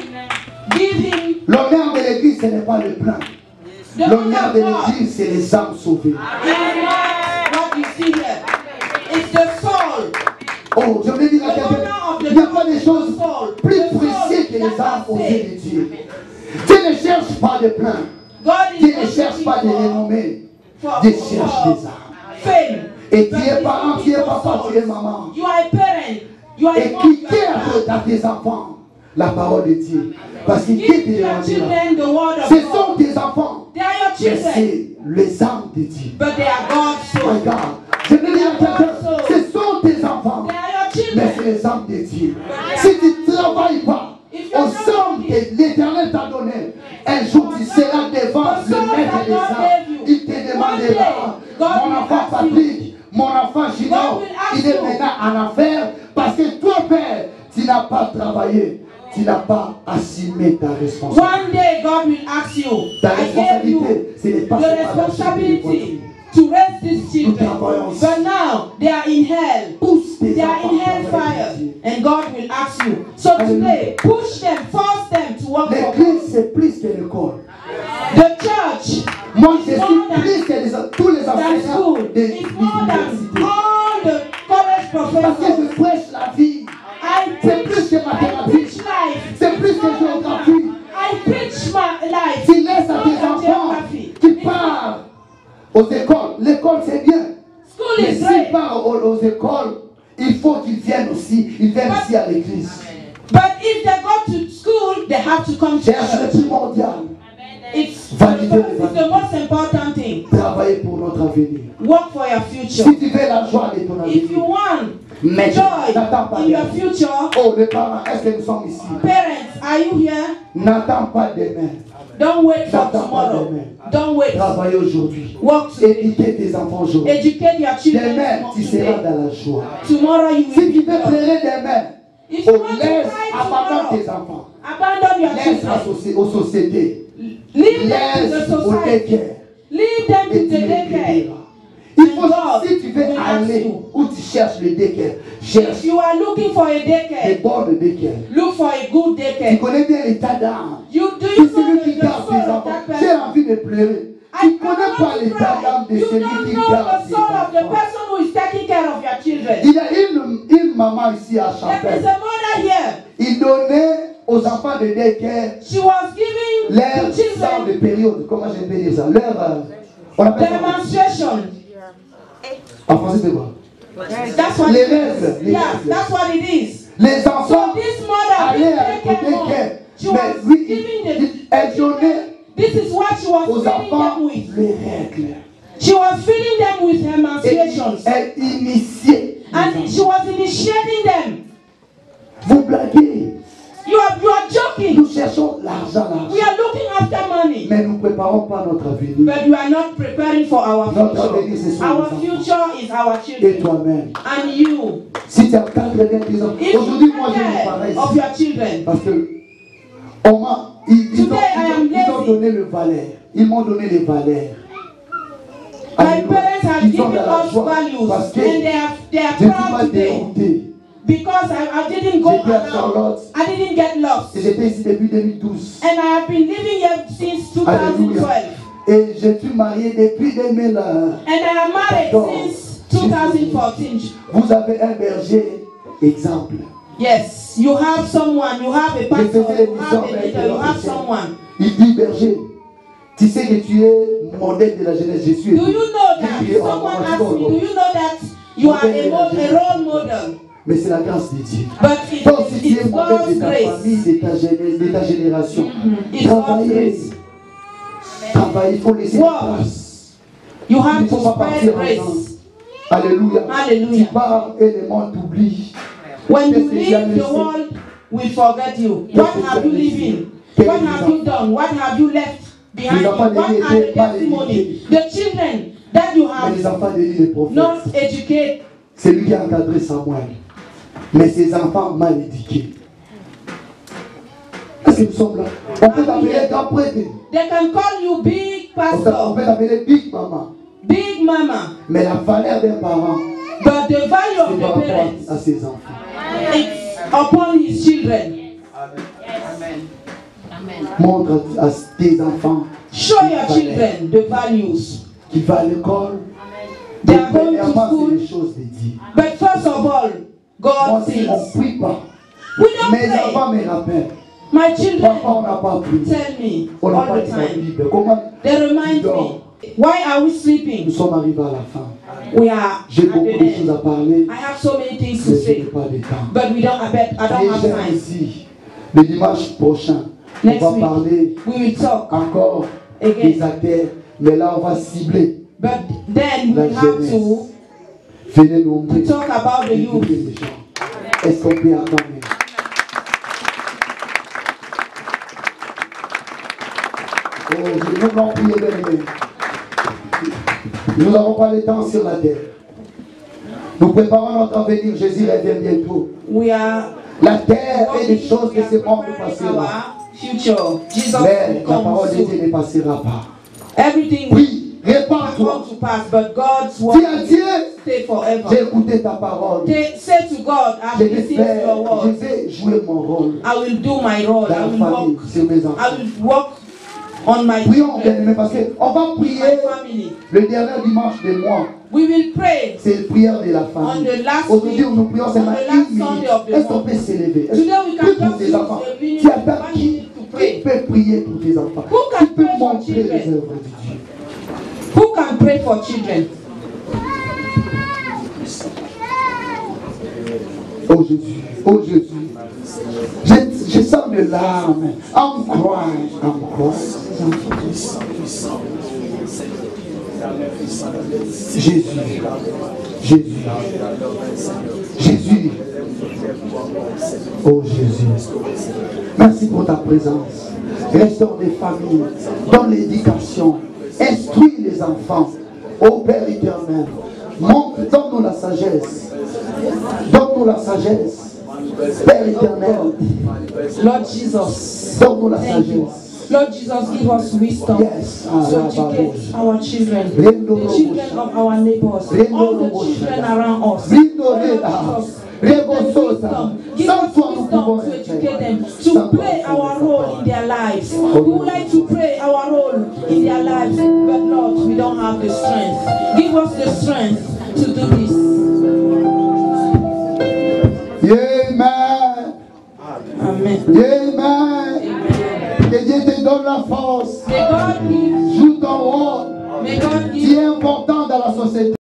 to give him L'honneur de l'église, ce n'est pas le plein. the L'honneur honor de of God. l'église, c'est les âmes sauvées. It's not what you see here. It's the soul. Oh, je voulais dire à The quelqu'un, honor of the il n'y a pas de Lord, choses the soul, plus the soul précieuses que les that âmes are aux yeux saved. de Dieu. Dieu ne cherche pas de plein. God is Dieu ne not cherche pas de looking for- renommée. for, Dieu for, cherche for des âmes. fame. Et But tu es he's parent, looking tu es for papa, souls. tu es maman. You are a parent. You are a Et mom. You quitter are a un peu dad. à tes enfants la parole de Dieu. Parce qu'il Give quitte les your gens. children the word of Ce God. sont tes enfants. They are your Mais children, c'est les âmes de Dieu. but they are God's soul. Regarde, je veux dire à quelqu'un, ce sont tes enfants. They are your Mais children. c'est les âmes de Dieu. Si tu ne travailles pas aux âmes que l'Éternel t'a données, un jour tu seras devant le maître des âmes. Il te demandera, mon enfant Patrick, mon enfant Gino, il est maintenant en affaire parce que toi, Père, tu n'as pas travaillé. Tu n'as pas assumé ta responsabilité. One day God will ask you, Ta I gave you responsabilité, ce n'est pas the seulement d'acheter des responsibility voitures. to raise these children. travaillons ici. But now they are in hell. Pousse tes They are enfants in à travailler hellfire. pour Dieu. And God will ask you. So today, push them, force them to work for God. L'église, c'est plus que l'école. The church Moi, je is suis more than, plus que les, tous les than enseignants school. de It's more than l'université. all the college Parce que professors. je prêche la vie. I C'est preach, plus que I mathématiques. preach life. C'est plus It's que more than géographie. that. I preach my life. Tu laisses à More tes than enfants geography. qui It's- partent aux écoles. L'école, c'est bien. School Mais is s'ils great. partent aux, aux écoles, il faut qu'ils viennent aussi. Ils viennent ici à l'église. But if they go to school, they have to come to Cherche le church. primordial. It's, Valider les it's the most important thing. Travailler pour notre avenir. Work for your future. Si tu veux la joie de ton If you avenir, want mais joy n'attends pas in your demain. future, Oh, les parents, est-ce que nous sommes ici? parents, are you here? N'attends pas demain. Don't wait for N'attends pas tomorrow. demain. Don't wait. Travaille aujourd'hui. Work today. Éduquer tes enfants aujourd'hui. Educate your children Demain, tu seras today. dans la joie. Tomorrow you Si will tu be veux joy. pleurer demain, If you oh, want to laisse, cry abandonne tomorrow, tes enfants. abandon your Laisse children. la soci- aux sociétés. Leave them to Laisse the au society. daycare. Leave them Et to tu the les daycare. béniras. Il faut, God si tu veux will ask aller you. où tu cherches le daycare, If cherche you are looking for a les daycare, bords de daycare. look for a good Tu daycare. connais bien l'état d'âme. You do C'est you know celui the, qui the garde soul ses of enfants. that J'ai person? envie de pleurer. I Tu ne connais pas cannot l'état d'âme de cry. You celui don't qui know garde the ses soul of the enfants. person who is taking care of your children. Il y a une, une maman ici à There is Chapelle. a mother here. Il donnait aux enfants de daycare She was giving leur the sang de children période. Comment je peux dire ça? Leur. euh, on appelle their ça. menstruation. En français, c'est quoi? That's what Les it règles. is. Les Yeah, règles. that's what it is. Les So enfants this mother, allaient this au daycare mom, daycare. she Mais was oui, giving il- the il- elle donnait this is what she was aux feeding enfants them with. les règles. She was feeding them with her Et menstruations. elle initiait. les And enfants. she was initiating them. Vous blaguez. You are you are joking. Nous cherchons l'argent, We l'argent. are looking after money. Mais nous ne préparons pas notre avenir. But we are not preparing for our Notre avenir, ce future. sont Our nos enfants. future is our Et children. toi-même. And you. Si tu as quatre-vingt-dix ans, If aujourd'hui, you moi, j'ai take une pareille. care of your children, Parce que on m'a- ils, ils ont, Today I ils, am ont, ils ont lazy. donné le valeur. Ils m'ont donné les valeurs. my Alléluia. parents have Ils sont given dans la us joie. values, Parce and que they are they are je ne suis proud pas today dérouté. because I, I didn't go J'étais à around. Charlotte. I didn't get lost, Et j'étais ici depuis deux mille douze. and I have been living here since two thousand Alléluia. twelve, Et je suis marié depuis deux mille. and I am married Pardon. since two thousand fourteen. Vous avez un berger exemple. Yes, you have someone, you have a Je pastor, faisais you l'émission have a avec leader, you have l'officiel. someone. Il dit, berger, tu sais que tu es modèle de la jeunesse, je suis. Do you know that? J'ai crié, oh, Someone oh, asked oh, me, oh. do you know that you are a, mo a role model? Mais c'est la grâce de Dieu. But it, Donc si tu es it's modèle God's de ta grace. famille, de ta, jeunesse, de ta génération, Mm-hmm. It's God's travaillez. grace. Travaillez, il faut laisser la Wow. place. You Il have ne faut to pas spread partir en grace. temps. Alléluia. Hallelujah. Tu pars et le monde t'oublie. When you Qu'est-ce que tu as leave, the laissé? world will forget you. Qu'est-ce What que tu have as you laissé? living? Quel What est have les you done? What have you left behind Les you? enfants de What l'île are the n'étaient pas testimony? éduqués. The children that you Mais les have enfants de l'île, les prophètes. not educated. C'est lui qui a encadré Samuel. Mais ses enfants mal éduqués. Est-ce que nous sommes là? On peut t'appeler grand prêtre. They can call you big On t'a- on pastor, peut t'appeler Big Mama. big mama, Mais la valeur d'un parent, but the value c'est of par the rapport parents, à ses enfants. it's upon his children. Montre à tes enfants Show your children the values. qui vont à l'école. They are going to Premièrement, c'est school. les choses de Dieu. But first of all, Moi, God si on ne says, prie pas, we don't mes pray. enfants me rappellent. My Papa, children on n'a pas prié. tell me On n'a pas all the dit la time. Bible. Comment They remind tu dors? me, why are we Nous sleeping? sommes arrivés à la fin. We are J'ai at beaucoup the de choses à end. parler, I have so many things to mais je n'ai say, pas de temps. but we don't. I bet I don't Les have gens time. ici, le dimanche prochain, on Next va week. parler We will talk encore again, des acteurs, mais là on va cibler. but then La we have jeunesse. to Venez nommer. to talk about the youth. Écoutez les gens. Est-ce qu'on peut attendre? Oh, je veux n'en prier bien. Nous n'avons pas le temps sur la terre. Nous préparons notre avenir. Jésus revient bientôt. We are La terre et les working, choses we de are ce monde preparing passeront. our future. Jesus Mais will la come parole de Dieu soon. ne passera pas. Everything will Oui, répands-toi. come to pass, but God's Dis word à Dieu, stay j'ai forever. écouté ta parole. Say, say to God, Je I've vais listened faire, to your je word. vais jouer mon rôle I will do my role. dans I la will famille, work. sur mes I enfants. will work on my Prions, bien children, aimé, parce qu'on va prier my family. le dernier dimanche du mois. We will pray C'est la prière de la on famille. the last Aujourd'hui, week, nous prions on seulement the une last minute. Sunday of the Est-ce qu'on month. peut s'élever? Today we can Prie pour just tes use enfants. a minute, Tu attends one qui, minute to qui pray. peut prier pour tes enfants? Who Qui can peut pray for montrer les children? œuvres de Dieu? Who can pray for children? Oh Jésus, oh Jésus. Je, je sens des larmes. I'm crying, I'm crying. Jésus, Jésus, Jésus. Oh Jésus. Merci pour ta présence. Restaure les familles, donne l'éducation, instruis les enfants. Ô Père éternel, montre, donne-nous la sagesse. Donne-nous la sagesse. Père éternel, Lord Jesus, donne-nous la thank you. sagesse. Lord Jesus, give us wisdom Yes. to educate our children, the children of our neighbors, all the children around us. Lord Jesus, give them wisdom. Give us wisdom to educate them, to play our role in their lives. We would like to play our role in their lives, but Lord, we don't have the strength. Give us the strength to do this. Amen. Amen. Amen. Que Dieu te donne la force. May God give, Joue ton rôle. may God Tu give es important dans la société.